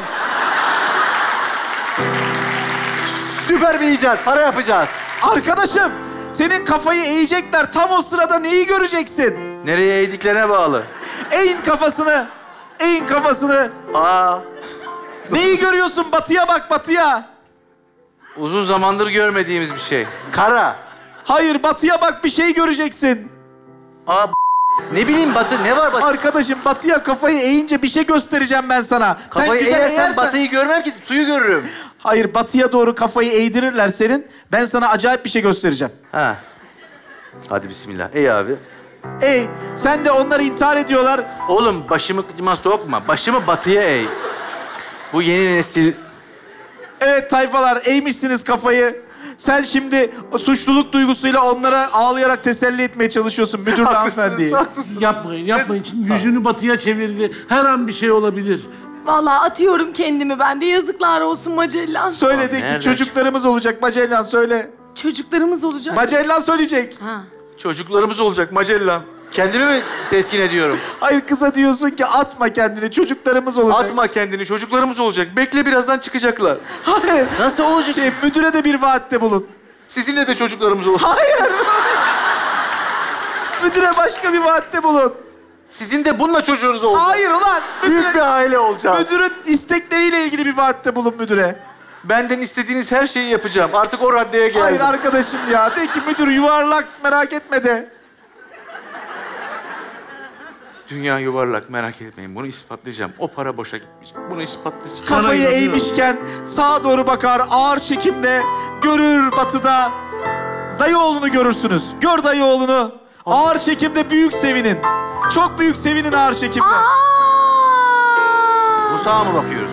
Süper bir icat. Para yapacağız. Arkadaşım senin kafayı eğecekler. Tam o sırada neyi göreceksin? Nereye eğdiklerine bağlı. Eğin kafasını. Eğin kafasını. Aa, Neyi görüyorsun? Batıya bak batıya. uzun zamandır görmediğimiz bir şey. Kara. Hayır batıya bak bir şey göreceksin. Aa, ne bileyim batı. Ne var batı? Arkadaşım batıya kafayı eğince bir şey göstereceğim ben sana. Kafayı güzel eğersen batıyı görmem ki suyu görürüm. Hayır batıya doğru kafayı eğdirirler senin. Ben sana acayip bir şey göstereceğim. Ha. Hadi bismillah. Ey abi. Ey sen de onlar intihar ediyorlar. Oğlum başımı sokma. Başımı batıya eğ. Bu yeni nesil... Evet tayfalar eğmişsiniz kafayı. Sen şimdi suçluluk duygusuyla onlara ağlayarak teselli etmeye çalışıyorsun müdür hanımefendiyi. Yapmayın. Şimdi yüzünü batıya çevirdi. Her an bir şey olabilir. Vallahi atıyorum kendimi ben de. Yazıklar olsun Magellan. Söyle de ki Nereden çocuklarımız olacak Magellan söyle. Çocuklarımız olacak. Magellan söyleyecek. Ha. Çocuklarımız olacak Magellan. Kendimi mi teskin ediyorum? Hayır kıza diyorsun ki atma kendini çocuklarımız olacak. Atma kendini. Çocuklarımız olacak. Bekle birazdan çıkacaklar. Hayır. Nasıl olacak? Müdüre de bir vaatte bulun. Sizinle de çocuklarımız olacak. Hayır. Müdüre başka bir vaatte bulun. Sizin de bununla çocuğunuz olacak. Hayır ulan. Büyük bir aile olacak. Müdürün istekleriyle ilgili bir vaatte bulun müdüre. Benden istediğiniz her şeyi yapacağım. Artık o raddeye geldim. Hayır arkadaşım ya. De ki müdür yuvarlak merak etme de. Dünya yuvarlak merak etmeyin. Bunu ispatlayacağım. O para boşa gitmeyecek. Bunu ispatlayacağım. Kafayı inanıyorum. eğmişken sağa doğru bakar ağır çekimde görür batıda. Dayıoğlunu görürsünüz. Gör dayıoğlunu. Ağır çekimde büyük sevinin. Çok büyük sevinin ağır çekimde. Bu sağa mı bakıyoruz?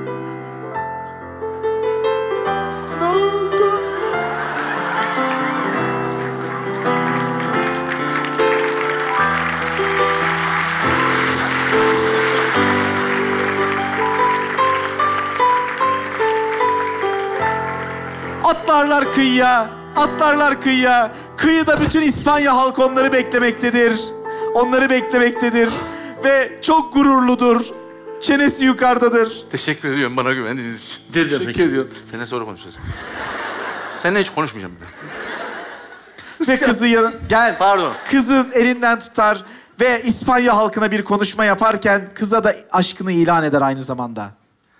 Atlarlar kıyıya, atlarlar kıyıya. Kıyıda bütün İspanya halkı onları beklemektedir. Onları beklemektedir. Ve çok gururludur. Çenesi yukarıdadır. Teşekkür ediyorum bana güvendiğiniz için. Ne demek? Teşekkür ediyorum. Seninle sonra konuşacağız. Seninle hiç konuşmayacağım ben. Ve kızı gel. Pardon. Kızın elinden tutar ve İspanya halkına bir konuşma yaparken kıza da aşkını ilan eder aynı zamanda.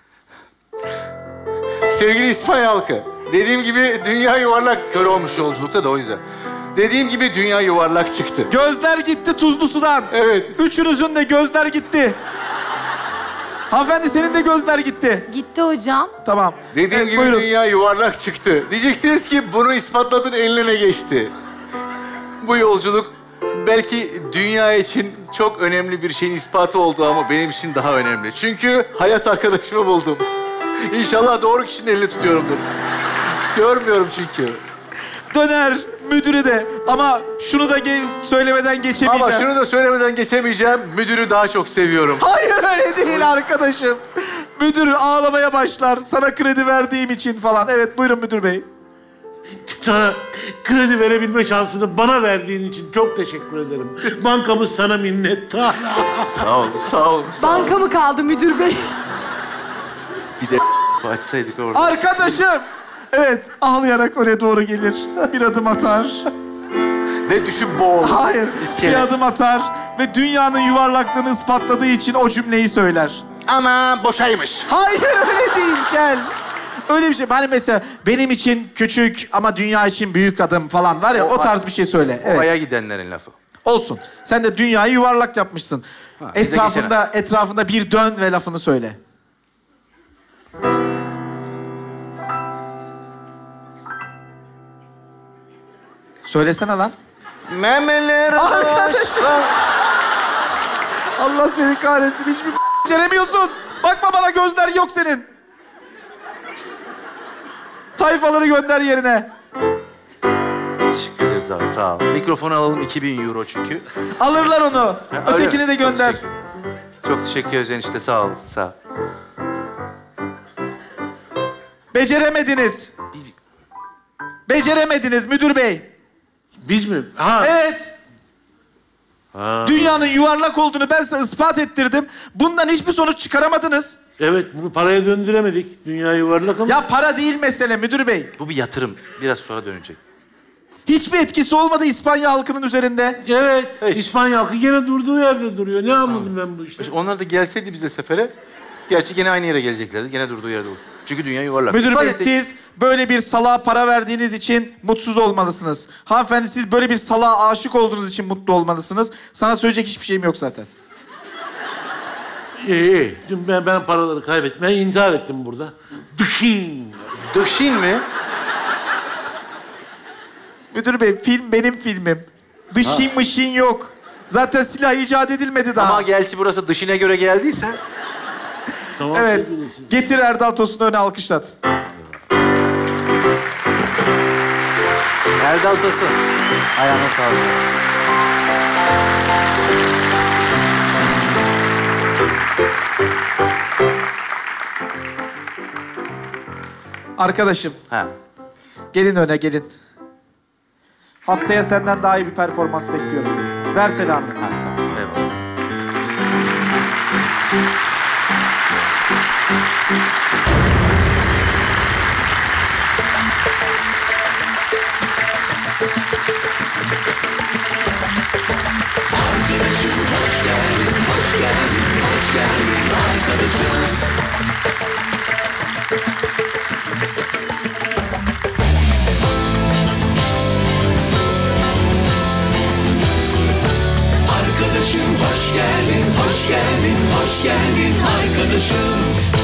Sevgili İspanya halkı, dediğim gibi dünya yuvarlak. Kör olmuş yolculukta da o yüzden. Dediğim gibi dünya yuvarlak çıktı. Gözler gitti tuzlu sudan. Evet. Üçünüzün de gözler gitti. Hanımefendi senin de gözler gitti. Gitti hocam. Tamam. Dediğim Evet, gibi buyurun. dünya yuvarlak çıktı. Diyeceksiniz ki bunu ispatladın, eline geçti. Bu yolculuk belki dünya için çok önemli bir şeyin ispatı oldu ama benim için daha önemli. Çünkü hayat arkadaşımı buldum. İnşallah doğru kişinin elini tutuyorumdur. Görmüyorum çünkü. Döner müdürü de ama şunu da söylemeden geçemeyeceğim. Ama şunu da söylemeden geçemeyeceğim. Müdürü daha çok seviyorum. Hayır öyle değil arkadaşım. Müdür ağlamaya başlar sana kredi verdiğim için falan. Evet buyurun müdür bey. Sana kredi verebilme şansını bana verdiğin için çok teşekkür ederim. Bankamız sana minnettar. Sağ olun, sağ olun. Banka mı kaldı müdür bey? Bir de açsaydık orada. Arkadaşım. Evet ağlayarak öne doğru gelir. Bir adım atar. Ve düşüp boğulur. Hayır. İskele. Bir adım atar ve dünyanın yuvarlaklığını ispatladığı için o cümleyi söyler. Ama boşaymış. Hayır öyle değil gel. Öyle bir şey. Hani mesela benim için küçük ama dünya için büyük adım falan var ya o tarz bir şey söyle. Evet. Aya gidenlerin lafı. Olsun. Sen de dünyayı yuvarlak yapmışsın. biz de Etrafında bir dön ve lafını söyle. Söylesene lan. Memeler Arkadaşım. Allah seni kahretsin. Hiçbir beceremiyorsun. Bakma bana gözler yok senin. Tayfaları gönder yerine. Teşekkür ederiz abi, sağ ol. Mikrofonu alalım, 2000 euro çünkü. Alırlar onu. Ötekini de gönder. Çok teşekkür ederiz enişte, sağ ol, sağ ol. Beceremediniz. Beceremediniz müdür bey. Biz mi? Ha. Evet. Ha. Dünyanın yuvarlak olduğunu ben size ispat ettirdim. Bundan hiçbir sonuç çıkaramadınız. Evet, bunu paraya döndüremedik. Dünya yuvarlak ama... Ya para değil mesele müdür bey. Bu bir yatırım, biraz sonra dönecek. Hiçbir etkisi olmadı İspanya halkının üzerinde. Evet, Hiç. İspanya halkı gene durduğu yerde duruyor. Ne anladım ben bu işte? Onlar da gelseydi bize sefere, gerçi gene aynı yere geleceklerdi, gene durduğu yerde olur. Çünkü dünya yuvarlak. Müdür İspat bey ettik. siz böyle bir salağa para verdiğiniz için mutsuz olmalısınız. Hanımefendi siz böyle bir salağa aşık olduğunuz için mutlu olmalısınız. Sana söyleyecek hiçbir şeyim yok zaten. İyi. Dün ben paraları kaybetmeye intihar ettim burada. Düşün. Dışin mi? Müdür bey film benim filmim. Dışın mışın yok. Zaten silah icat edilmedi daha. Ama gerçi burası dışine göre geldiyse. Tamam. Evet. sevgilisi. Getir Erdal Tosun'u öne alkışlat. Erdal Tosun. Ayağına sağlık. Arkadaşım Ha. gelin öne gelin. Haftaya senden daha iyi bir performans bekliyorum. Ver selamını. Ha, tamam. Eyvallah. Arkadaşım hoş geldin, hoş geldin, hoş geldin arkadaşım. Arkadaşım hoş geldin, hoş geldin, hoş geldin arkadaşım.